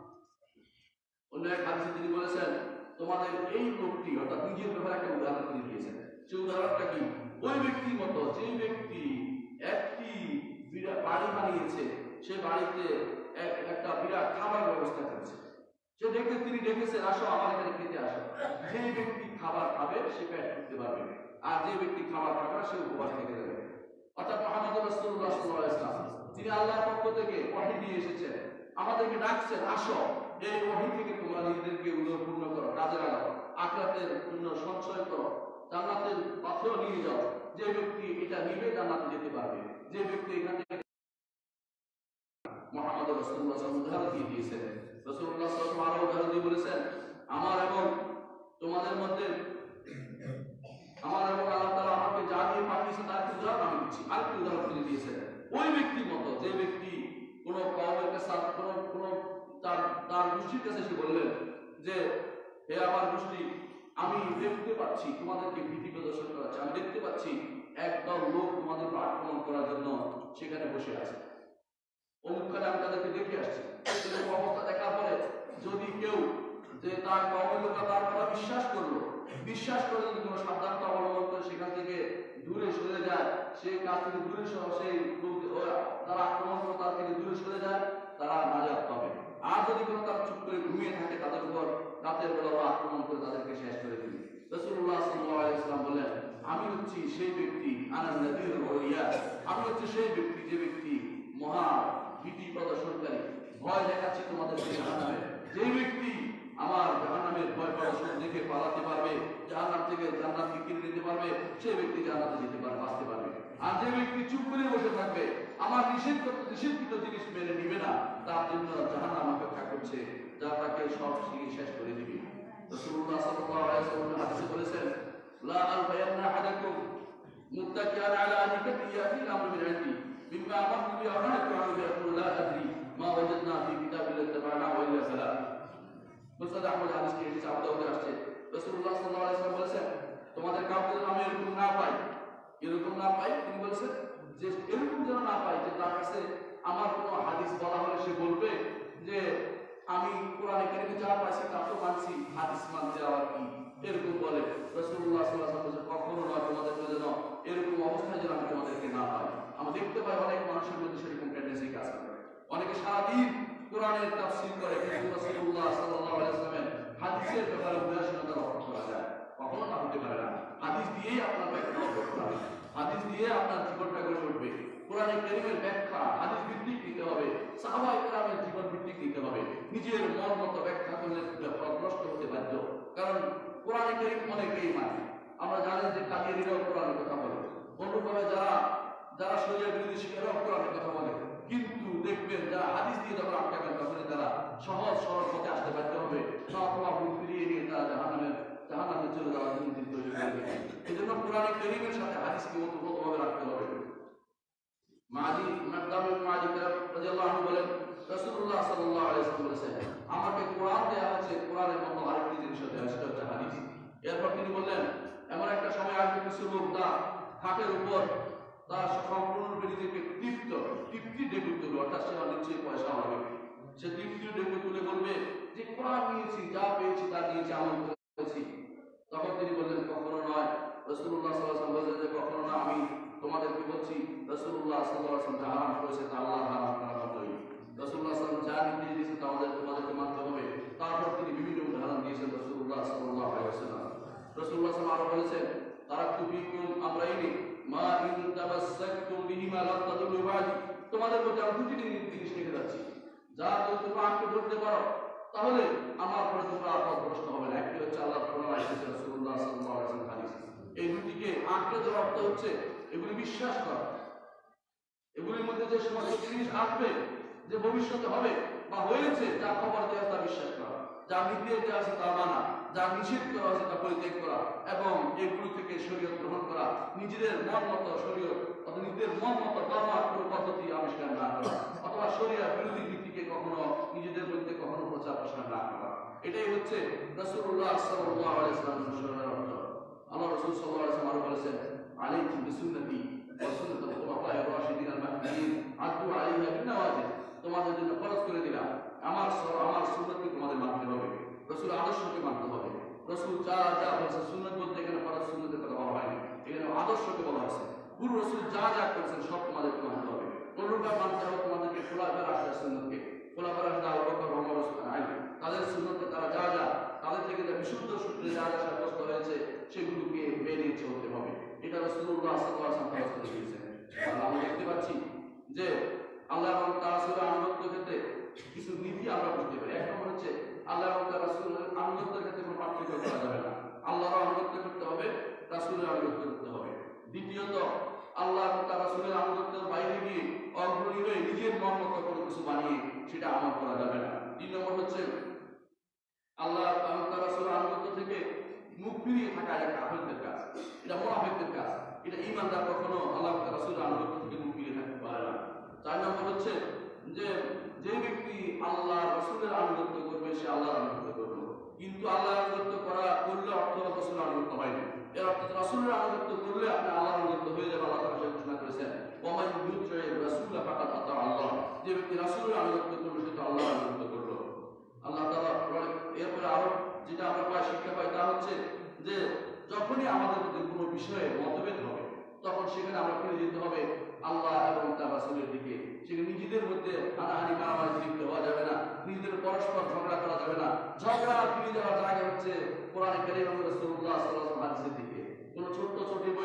অন্য এক হাদিসে তিনি বলেছেন, তোমাদের এই লোকটি, অর্থাৎ নিজের ব্যাপারে একটা উদাহরণ তিনি দিয়েছেন। সেই উদাহরণটা কি? ওই ব্যক্তির মতো যে ব্যক্তি একটি বিরাট বাড়ি বানিয়েছে, সে বাড়িতে একটা বিরাট খাবার ব্যবস্থা করেছে, সে দেখে তিনি ডেকেছেন, আসো আমার এখানে খেতে আসো। যে ব্যক্তি খাবার খাবে সে পেট করতে পারবে, আর যে ব্যক্তি খাবার খাবে না সে উপবাস থেকে যাবে। অর্থাৎ মুহাম্মদ রাসূলুল্লাহ সাল্লাল্লাহু আলাইহি ওয়াসাল্লাম তিনি আল্লাহর পক্ষ থেকে ওহী নিয়ে এসেছেন, আমাদেরকে ডাকছেন, আসো এই ওহী থেকে তোমরা নিজেদেরকে উদ্ধারপূর্ণ করো, কাজে লাগাও, আখিরাতের পুণ্য সঞ্চয় করো, জান্নাতের পথে নিয়ে যাও। যে ব্যক্তি এটা নিবে জান্নাতে যেতে পারবে। যে ব্যক্তি এখান থেকে মুহাম্মদ রাসূলুল্লাহ সাল্লাল্লাহু আলাইহি ওয়াসাল্লাম উদাহরণ দিয়ে দিয়েছেন। রাসূলুল্লাহ সাল্লাল্লাহু আলাইহি ওয়াসাল্লাম উদাহরণ দিয়ে বলেছেন, আমার এবং তোমাদের মধ্যে আমার এবং আল্লাহ তাআলা আমাকে যা দিয়ে পাঠিয়েছেন তার উদাহরণ আমি দিচ্ছি। আর কি উদাহরণ দিয়ে দিয়েছেন? ওই ব্যক্তির মতো যে ব্যক্তি কোন কওমের কাছে কোন কোন তার তার গোষ্ঠীর কাছে এসে বললেন যে, হে আমার গোষ্ঠী, আমি দেখতে পাচ্ছি তোমাদেরকে ভীতি প্রদর্শন করাচ্ছে, আমি দেখতে পাচ্ছি একদল লোক তোমাদের উপর আক্রমণ করার জন্য সেখানে বসে আছে, অমুকখানে আমি তাদেরকে দেখে আসছি। এরকম অবস্থা দেখার পরে যদি কেউ যে তার কওমের লোক তার কথা বিশ্বাস করলো, বিশ্বাস করে যদি কোনো সাবধানতা অবলম্বন করে সেখান থেকে দূরে সরে যায়, সেই কাজ থেকে দূরে সেই তারা আক্রমণ করে তার থেকে দূরে সরে যায়, তারা নাজাত পাবে। আর যদি কোনো তারা চুপ করে ঘুমিয়ে থাকে, তাদের উপর রাতের বেলা আক্রমণ করে তাদেরকে শেষ করে দিবে। রাসূলুল্লাহ সাল্লাল্লাহু আলাইহি ওয়াসাল্লাম বললেন, আমি হচ্ছি সেই ব্যক্তি আনান নদীর ওলিয়া, আমি হচ্ছে সেই ব্যক্তি যে ব্যক্তি মহা ভীতি প্রদর্শনকারী, ভয় দেখাচ্ছি তোমাদের জাহান্নামে। যে ব্যক্তি আমার জাহান্নামের ভয় প্রদর্শন দেখে পালাতে পারবে, জাহান্নাম থেকে জান্নাতকে কিনে নিতে পারবে, সেই ব্যক্তি জান্নাতে যেতে পারবে, বাঁচতে পারবে। আর যে ব্যক্তি চুপ করে বসে থাকবে, আমার নিষেধ নিষিদ্ধ জিনিস মেনে নিবে না, তার জন্য জাহান্নাম অপেক্ষা করছে, যা তাকে সব শিখে শেষ করে দিবে। রাসূলুল্লাহ সাল্লাল্লাহু আলাইহি ওয়াসাল্লাম হাদিসে বলেছেন, লা আলফায়ান্না আহাদাকুম মুত্তাকিআন আলা আনিকাতিহি ফিল আমরি মিন ইনদি মিম্মা আমারতু বিহি আও নাহাইতু আনহু ইয়াকুলু লা আদরি মা ওয়াজাদনা ফি কিতাবিল্লাহি তাবা'নাহু ইল্লা সালাম। মুসনাদ আহমদ হাদিস কে হিসাব দাউদে আসছে, রাসূলুল্লাহ সাল্লাল্লাহু আলাইহি ওয়াসাল্লাম বলেছেন, তোমাদের কাউকে যেন আমি এরকম না পাই, এরকম না পাই, তিনি বলেছেন যে এরকম যেন না পাই যে তার কাছে আমার কোনো হাদিস বলা হলে সে বলবে যে আমি কোরআনে কারিমে যা পাইছি তা তো মানছি, হাদিস মানতে আবার কি, এরকম বলে। রাসূলুল্লাহ সাল্লাল্লাহু আলাইহি ওয়াসাল্লাম কখনো না তোমাদের যেন এরকম অবস্থায় যেন আমি তোমাদেরকে না পাই। আমরা দেখতে পাই অনেক মানুষের মধ্যে সেরকম টেন্ডেন্সি কাজ করে, অনেকে সারাদিন কোরআনের তাফসীর করে, কিন্তু রাসূলুল্লাহ সাল্লাল্লাহু আলাইহি ওয়াসাল্লামের হাদিসের ব্যাপারে উদাসীনতা লক্ষ্য করা যায়, কখনো তা হতে পারে না। হাদিস দিয়েই আপনার ব্যাখ্যা করতে হবে, হাদিস দিয়ে আপনার জীবনটা গড়ে উঠবে। কোরআনে কারীমের ব্যাখ্যা হাদিস ভিত্তিক দিতে হবে, সাহাবায়ে কেরামের জীবন ভিত্তিক দিতে হবে। নিজের মন মতো ব্যাখ্যা করলে নষ্ট হতে বাধ্য, কারণ কোরআনে কারীম অনেকেই মানে। আমরা জানি যে কাদিয়ানীরাও কোরআনের কথা বলে, অন্যভাবে যারা যারা শরীয়ত বিরোধী শিকারও কোরআনের কথা বলে, কিন্তু দেখবেন যারা হাদিস দিয়ে যখন আটকাবেন তখনই তারা সহজ সরল পথে আসতে বাধ্য হবে, সব প্রভাব ফিরিয়ে নিয়ে তারা জাহান্নামের জাহান্নামে চলে যাওয়ার জন্য তৈরি করবে। এই জন্য কোরআনে কারীমের সাথে হাদিসকে ওতপ্রোতভাবে রাখতে হবে। মাজি মুনাদ্দাম ইবনে মাজি রাদিয়াল্লাহু আনহু বলেন, রাসূলুল্লাহ সাল্লাল্লাহু আলাইহি ওয়াসাল্লাম বলেছেন, আমাকে কোরআন দেয়া হয়েছে, কোরআনের মতো আরেকটি জিনিস দেয়া হয়েছে, সেটা হচ্ছে হাদিস। এরপর তিনি বললেন, এমন একটা সময় আসবে কিছু লোক না খাটের উপর তার সম্পূর্ণরূপে নিজেকে তৃপ্ত তৃপ্তি ডেকে তুলবে, অর্থাৎ সে নিশ্চয়ই পয়সা হবে, সে তৃপ্তি ডেকে তুলে বলবে যে কোরআন নিয়েছি, যা পেয়েছি তা নিয়েছি, আমল করেছি। তখন তিনি বললেন, কখনো নয়। রাসূলুল্লাহ সাল্লাল্লাহু আলাইহি ওয়াসাল্লাম বলেন যে কখনো না, আমি তোমাদেরকে বলছি রাসূলুল্লাহ সাল্লাল্লাহু আলাইহি ওয়াসাল্লাম যা হারাম করেছে তা আল্লাহ হারাম করা মতোই। রাসূলুল্লাহ সাল্লাল্লাহু আলাইহি ওয়াসাল্লাম যা নির্দেশ দিয়েছেন তা আমাদের তোমাদেরকে মানতে হবে। তারপর তিনি বিভিন্ন উদাহরণ দিয়েছেন রাসূলুল্লাহ সাল্লাল্লাহু আলাইহি ওয়াসাল্লাম। রাসূলুল্লাহ সাল্লাল্লাহু আলাইহি ওয়াসাল্লাম আরো বলেছেন, তারাকতু ফীকুম আমরাইনি মা ইন তামাসসাকতুম বিহিমা লা তাদুল্লু বা'দি, তোমাদের মধ্যে আমি দুটি জিনিস রেখে যাচ্ছি, যা যদি তোমরা আঁকড়ে ধরতে পারো তাহলে আমার পরে তোমরা পথভ্রষ্ট হবে না। একটি হচ্ছে আল্লাহর কোরআন, আরেকটি রাসূলুল্লাহ সাল্লাল্লাহু আলাইহি ওয়াসাল্লাম হাদিস। এই দুটিকে আঁকড়ে ধরার অর্থ হচ্ছে এগুলি বিশ্বাস করা, এগুলির মধ্যে যে সমস্ত জিনিস আসবে, যে ভবিষ্যতে হবে বা হয়েছে, যা খবর দেওয়া তা বিশ্বাস করা, যা নির্দেশ দেওয়া আছে তা মানা, যা নিষেধ করা আছে তা পরিত্যাগ করা, এবং এগুলি থেকে শরীয়ত গ্রহণ করা, নিজেদের মন মতো শরীয়ত অথবা নিজেদের মন মতো ধর্মার কোনো পদ্ধতি আবিষ্কার না করা, অথবা শরীয়ত বিরোধী নীতিকে কখনো নিজেদের মধ্যে কখনো প্রচার প্রসার না করা। এটাই হচ্ছে রাসূলুল্লাহ সাল্লাল্লাহু আলাইহি ওয়াসাল্লামের অনুসরণের অর্থ। আল্লাহ রাসূল সাল্লাল্লাহু আলাইহি ওয়াসাল্লাম বলেছেন, আলাইকুম বিসুন্নতি ওয়া সুন্নাতুল খুলাফায়ে রাশিদিন আল মাহদিয়িন আদু আলাইহা বিনওয়াজিব, তোমাদের জন্য ফরজ করে দিলাম আমার আমার সুন্নতকে তোমাদের মানতে হবে, রাসূল আদর্শকে মানতে হবে। রাসূল যা যা বলেছে, সুন্নাত বলতে এখানে ফরজ সুন্নতের কথা বলা হয়নি, এখানে আদর্শকে বলা হয়েছে। পুরো রাসূল যা যা করেছেন সব তোমাদেরকে মানতে হবে। অনুরূপভাবে মানতে হবে তোমাদেরকে খোলাফায়ে রাশিদিনের সুন্নতকে, খোলাফায়ে রাশিদিন আবু বকর, ওমর, ওসমান, আলী, তাদের সুন্নতকে তারা যা যা তাদের থেকে যা বিশুদ্ধ সূত্রে যা যা সাব্যস্ত হয়েছে সেগুলোকে মেনে চলতে হবে। এটা রাসূলুল্লাহ সাল্লাল্লাহু আলাইহি ওয়াসাল্লাম ফরজ করে দিয়েছেন। আমরা দেখতে পাচ্ছি যে আল্লাহ এবং তার রাসূলের আনুগত্যের ক্ষেত্রে কিছু নীতি আমরা বুঝতে পারি। এক নম্বর হচ্ছে আল্লাহ এবং তার রাসূলের আনুগত্যের ক্ষেত্রে কোনো পার্থক্য করা যাবে না, আল্লাহর আনুগত্য করতে হবে, রাসূলের আনুগত্য করতে হবে। দ্বিতীয়ত, আল্লাহ এবং তার রাসূলের আনুগত্যের বাইরে গিয়ে অগ্রণী হয়ে নিজের মন মতো কোনো কিছু বানিয়ে সেটা আমল করা যাবে না। তিন নম্বর হচ্ছে আল্লাহ এবং তার রাসূলের আনুগত্য থেকে মুখ ফিরিয়ে থাকা একটা কাফেরদের কাজ, এটা মুনাফিকদের কাজ। এটা ঈমানদার কখনো আল্লাহ এবং তার রাসূলের আনুগত্য থেকে মুখ ফিরিয়ে থাকতে পারে না। চার নম্বর হচ্ছে যে যে ব্যক্তি আল্লাহ রাসূলের আনুগত্য করবে সে আল্লাহর আনুগত্য করবে, কিন্তু আল্লাহর আনুগত্য করা করলে অর্থ রাসূলের আনুগত্য হয় না। এর অর্থ রাসূলের আনুগত্য করলে আপনি আল্লাহর আনুগত্য হয়ে যাবে। আল্লাহ তাআলা ঘোষণা করেছেন, ওয়া মান ইউতি'ir রাসূলা ফাকাদ আতা আল্লাহ, যে ব্যক্তি রাসূলের আনুগত্য করবে সে তো আল্লাহর আনুগত্য করলো। আল্লাহ তাআলা এরপরে আরো যেটা আমরা পাই শিক্ষা পাই তা হচ্ছে যে যখনই আমাদের মধ্যে কোনো বিষয়ে মতভেদ হবে তখন সেখানে আমরা ফিরে যেতে হবে আল্লাহ এবং তার রাসূলের দিকে। সেখানে নিজেদের মধ্যে হানাহানি মারামারি লিপ্ত হওয়া যাবে না, নিজেদের পরস্পর ঝগড়া করা যাবে না। ঝগড়া ফিরে যাওয়ার জায়গা হচ্ছে কোরআনে কারীম এবং রাসূলুল্লাহ সাল্লাল্লাহু আলাইহি ওয়াসাল্লামের হাদিসের দিকে। কোনো ছোট্ট ছোট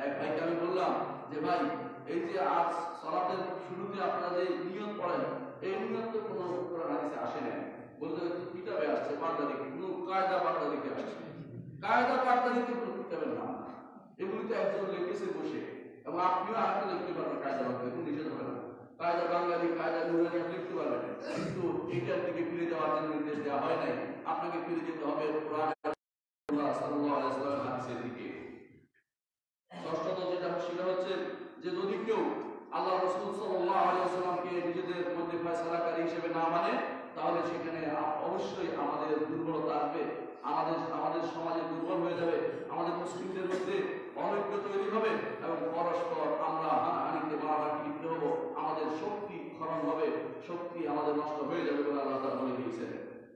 এক ভাইকে আমি বললাম যে ভাই এই যে আজ সালাতের শুরুতে আপনারা যে নিয়ত পড়েন এই নিয়ত তো কোনো কোরআন হাদিসে আসে না, বলতে কিতাবে আসছে বার্তা দেখে, কোনো কায়দা বার্তা দেখে আসছে, কায়দা বার্তা দেখে কোনো কিতাবের নাম না, এগুলি তো একজন লিখেছে বসে, এবং আপনিও আরেকটা লিখতে পারবেন কায়দা বার্তা, কোনো নিষেধ হবে না, কায়দা বাঙালি কায়দা নুরানি আপনি লিখতে পারবেন, কিন্তু এইটার দিকে ফিরে যাওয়ার জন্য নির্দেশ দেওয়া হয় নাই, আপনাকে ফিরে যেতে হবে কোরআন সাল্লাল্লাহু আলাইহি ওয়াসাল্লামের হাদিসের দিকে। ষষ্ঠত যেটা সেটা হচ্ছে যে যদি কেউ আল্লাহ রাসূল সাল্লাল্লাহু আলাইহি ওয়াসাল্লামকে নিজেদের মধ্যে ফয়সালাকারী হিসেবে না মানে তাহলে সেখানে অবশ্যই আমাদের দুর্বলতা আসবে, আমাদের আমাদের সমাজে দুর্বল হয়ে যাবে, আমাদের মুসলিমদের মধ্যে অনৈক্য তৈরি হবে এবং পরস্পর আমরা হানাহানিতে মারামারি লিপ্ত হব, আমাদের শক্তি ক্ষরণ হবে, শক্তি আমাদের নষ্ট হয়ে যাবে বলে আল্লাহ তাআলা বলে দিয়েছেন।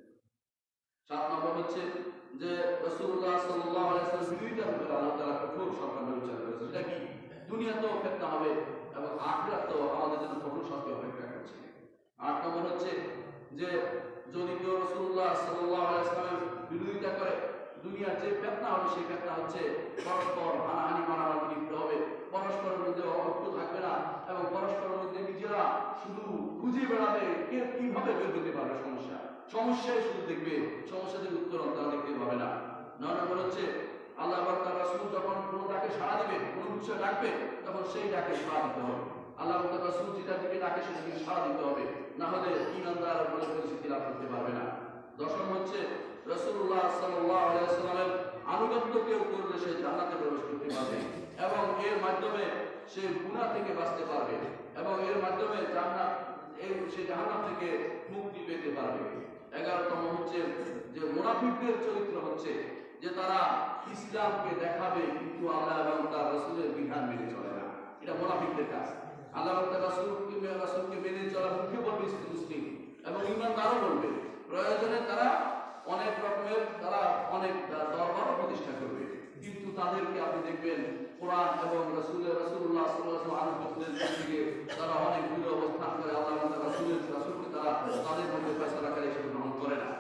সাত নম্বর হচ্ছে যে রাসূলুল্লাহ সাল্লাল্লাহু আলাইহি ওয়াসাল্লাম বিরোধিতার উপর আল্লাহ তাআলা কঠোর সরকার বিচার করেছেন। এটা কি? দুনিয়াতেও ফিতনা হবে এবং আখিরাতেও আমাদের জন্য কঠোর শাস্তি অপেক্ষা করছে। আট নম্বর হচ্ছে যে যদি কেউ রাসূলুল্লাহ সাল্লাল্লাহু আলাইহি ওয়াসাল্লামের বিরোধিতা করে দুনিয়ার যে ফিতনা হবে সেই ফিতনা হচ্ছে পরস্পর হানাহানি মারামারি লিপ্ত হবে, পরস্পরের মধ্যে ঐক্য থাকবে না এবং পরস্পরের মধ্যে নিজেরা শুধু খুঁজে বেড়াবে কে কিভাবে বের হতে পারবে সমস্যা, সমস্যায় শুধু দেখবে, সমস্যাদের উত্তর তারা দেখতে পাবে না। নয় নম্বর হচ্ছে আল্লাহ এবং তার রাসূল যখন কোনো ডাকে সাড়া দিবে, কোনো বিষয়ে ডাকবে তখন সেই ডাকে সাড়া দিতে হবে, আল্লাহ এবং তার রাসূল যেটা দিকে ডাকে সেটাকে সাড়া দিতে হবে, না হলে ঈমানদার বলে পরিস্থিতি লাভ করতে পারবে না। দশম হচ্ছে রাসূলুল্লাহ সাল্লাল্লাহু আলাইহি ওয়াসাল্লামের আনুগত্য কেউ করলে সে জান্নাতে প্রবেশ করতে পারবে এবং এর মাধ্যমে সে গুনাহ থেকে বাঁচতে পারবে এবং এর মাধ্যমে জান্নাত এই সে জাহান্নাম থেকে মুক্তি পেতে পারবে। এগারোতম হচ্ছে যে মুনাফিকদের চরিত্র হচ্ছে যে তারা ইসলামকে দেখাবে কিন্তু আল্লাহ এবং তার রাসূলের বিধান মেনে চলে না, এটা মুনাফিকদের কাজ। আল্লাহ এবং তার রাসূলকে রাসূলকে মেনে চলা মুখে বলবে মুসলিম এবং ঈমানদারও বলবে, প্রয়োজনে তারা অনেক রকমের তারা অনেক দরবার প্রতিষ্ঠা করবে, কিন্তু তাদেরকে আপনি দেখবেন কোরআন এবং রাসূলের রাসূলুল্লাহ সাল্লাল্লাহু আলাইহি ওয়াসাল্লাম আনুগত্যের দিকে তারা অনেক দূরে অবস্থান করে, আল্লাহ এবং তার রাসূলের রাসূলকে তারা তাদের মধ্যে ফয়সালাকারী হিসেবে গ্রহণ করে না।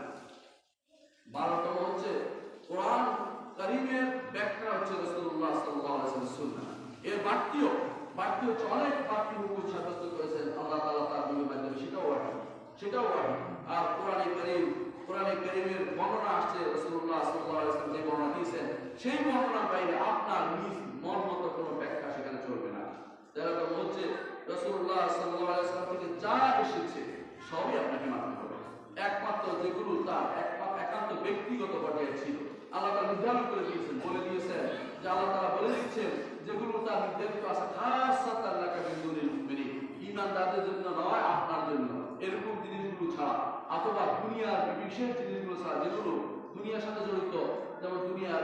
বারোতম হচ্ছে কোরআন কারীমের ব্যাখ্যা হচ্ছে রাসূলুল্লাহ সাল্লাল্লাহু আলাইহি ওয়াসাল্লামের সুন্নাহ, এর বাড়তিও বাড়তি হচ্ছে অনেক বাড়তি হুকুম সাব্যস্ত করেছেন আল্লাহ তাআলা তার নবীর মাধ্যমে, সেটাও ওয়াহী, সেটাও ওয়াহী। আর কোরআনে কারীম কোরআনে কারীমের বর্ণনা আসছে রাসূলুল্লাহ সাল্লাল্লাহু আলাইহি ওয়াসাল্লাম যে বর্ণনা দিয়েছেন সেই বর্ণনার বাইরে আপনার নিজ মন মতো কোনো ব্যাখ্যা সেখানে চলবে না। যেরকম হচ্ছে রাসূলুল্লাহ সাল্লাল্লাহু আলাইহি ওয়াসাল্লাম থেকে যা এসেছে সবই আপনাকে মানতে হবে, একমাত্র যেগুলো তার একমাত্র একান্ত ব্যক্তিগত পর্যায়ে ছিল আল্লাহ তাআলা নির্ধারণ করে দিয়েছেন, বলে দিয়েছেন যে আল্লাহ তাআলা বলে দিচ্ছেন যেগুলো তার নির্ধারিত আছে খাসাতান লাকা মিন দুনিল মুমিনিন, ঈমানদারদের জন্য নয় আপনার জন্য, এরকম জিনিসগুলো ছাড়া অথবা দুনিয়ার বিশেষ জিনিসগুলো ছাড়া যেগুলো দুনিয়ার সাথে জড়িত, যেমন দুনিয়ার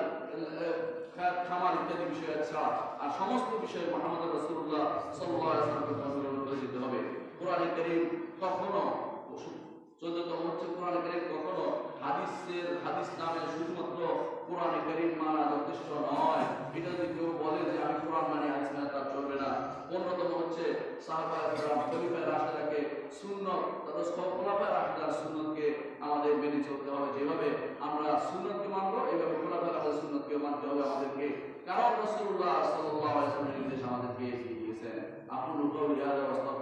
খামার ইত্যাদি বিষয় ছাড়া আর সমস্ত বিষয়ে মুহাম্মদ রাসূলুল্লাহ সাল্লাল্লাহু আলাইহি ওয়াসাল্লামকে করে দিতে হবে। কোরআনে কারীম কখনো চোদ্দতম হচ্ছে কোরআনে কারীম কখনো হাদিসের হাদিস নামে শুধুমাত্র কোরআনে কারীম মানা যথেষ্ট নয়, এটা যদি কেউ বলে যে আমি কোরআন মানি হাদিস মানি তা চলবে না। পনেরোতম হচ্ছে সাহাবায়ে কেরাম খলিফায়ে রাশিদাকে সুন্নাত তাদের খলিফায়ে রাশিদার সুন্নাতকে আমাদের মেনে চলতে হবে, যেভাবে আমরা সুন্নাতকে মানবো এইভাবে খলিফায়ে রাশিদার সুন্নাতকে মানতে হবে আমাদেরকে, কারণ রাসূলুল্লাহ সাল্লাল্লাহু আলাইহি ওয়াসাল্লামের নির্দেশ আমাদেরকে দিয়েছেন। আপনি কওলি হাযা ওয়াস্তাগফিরুল্লাহ।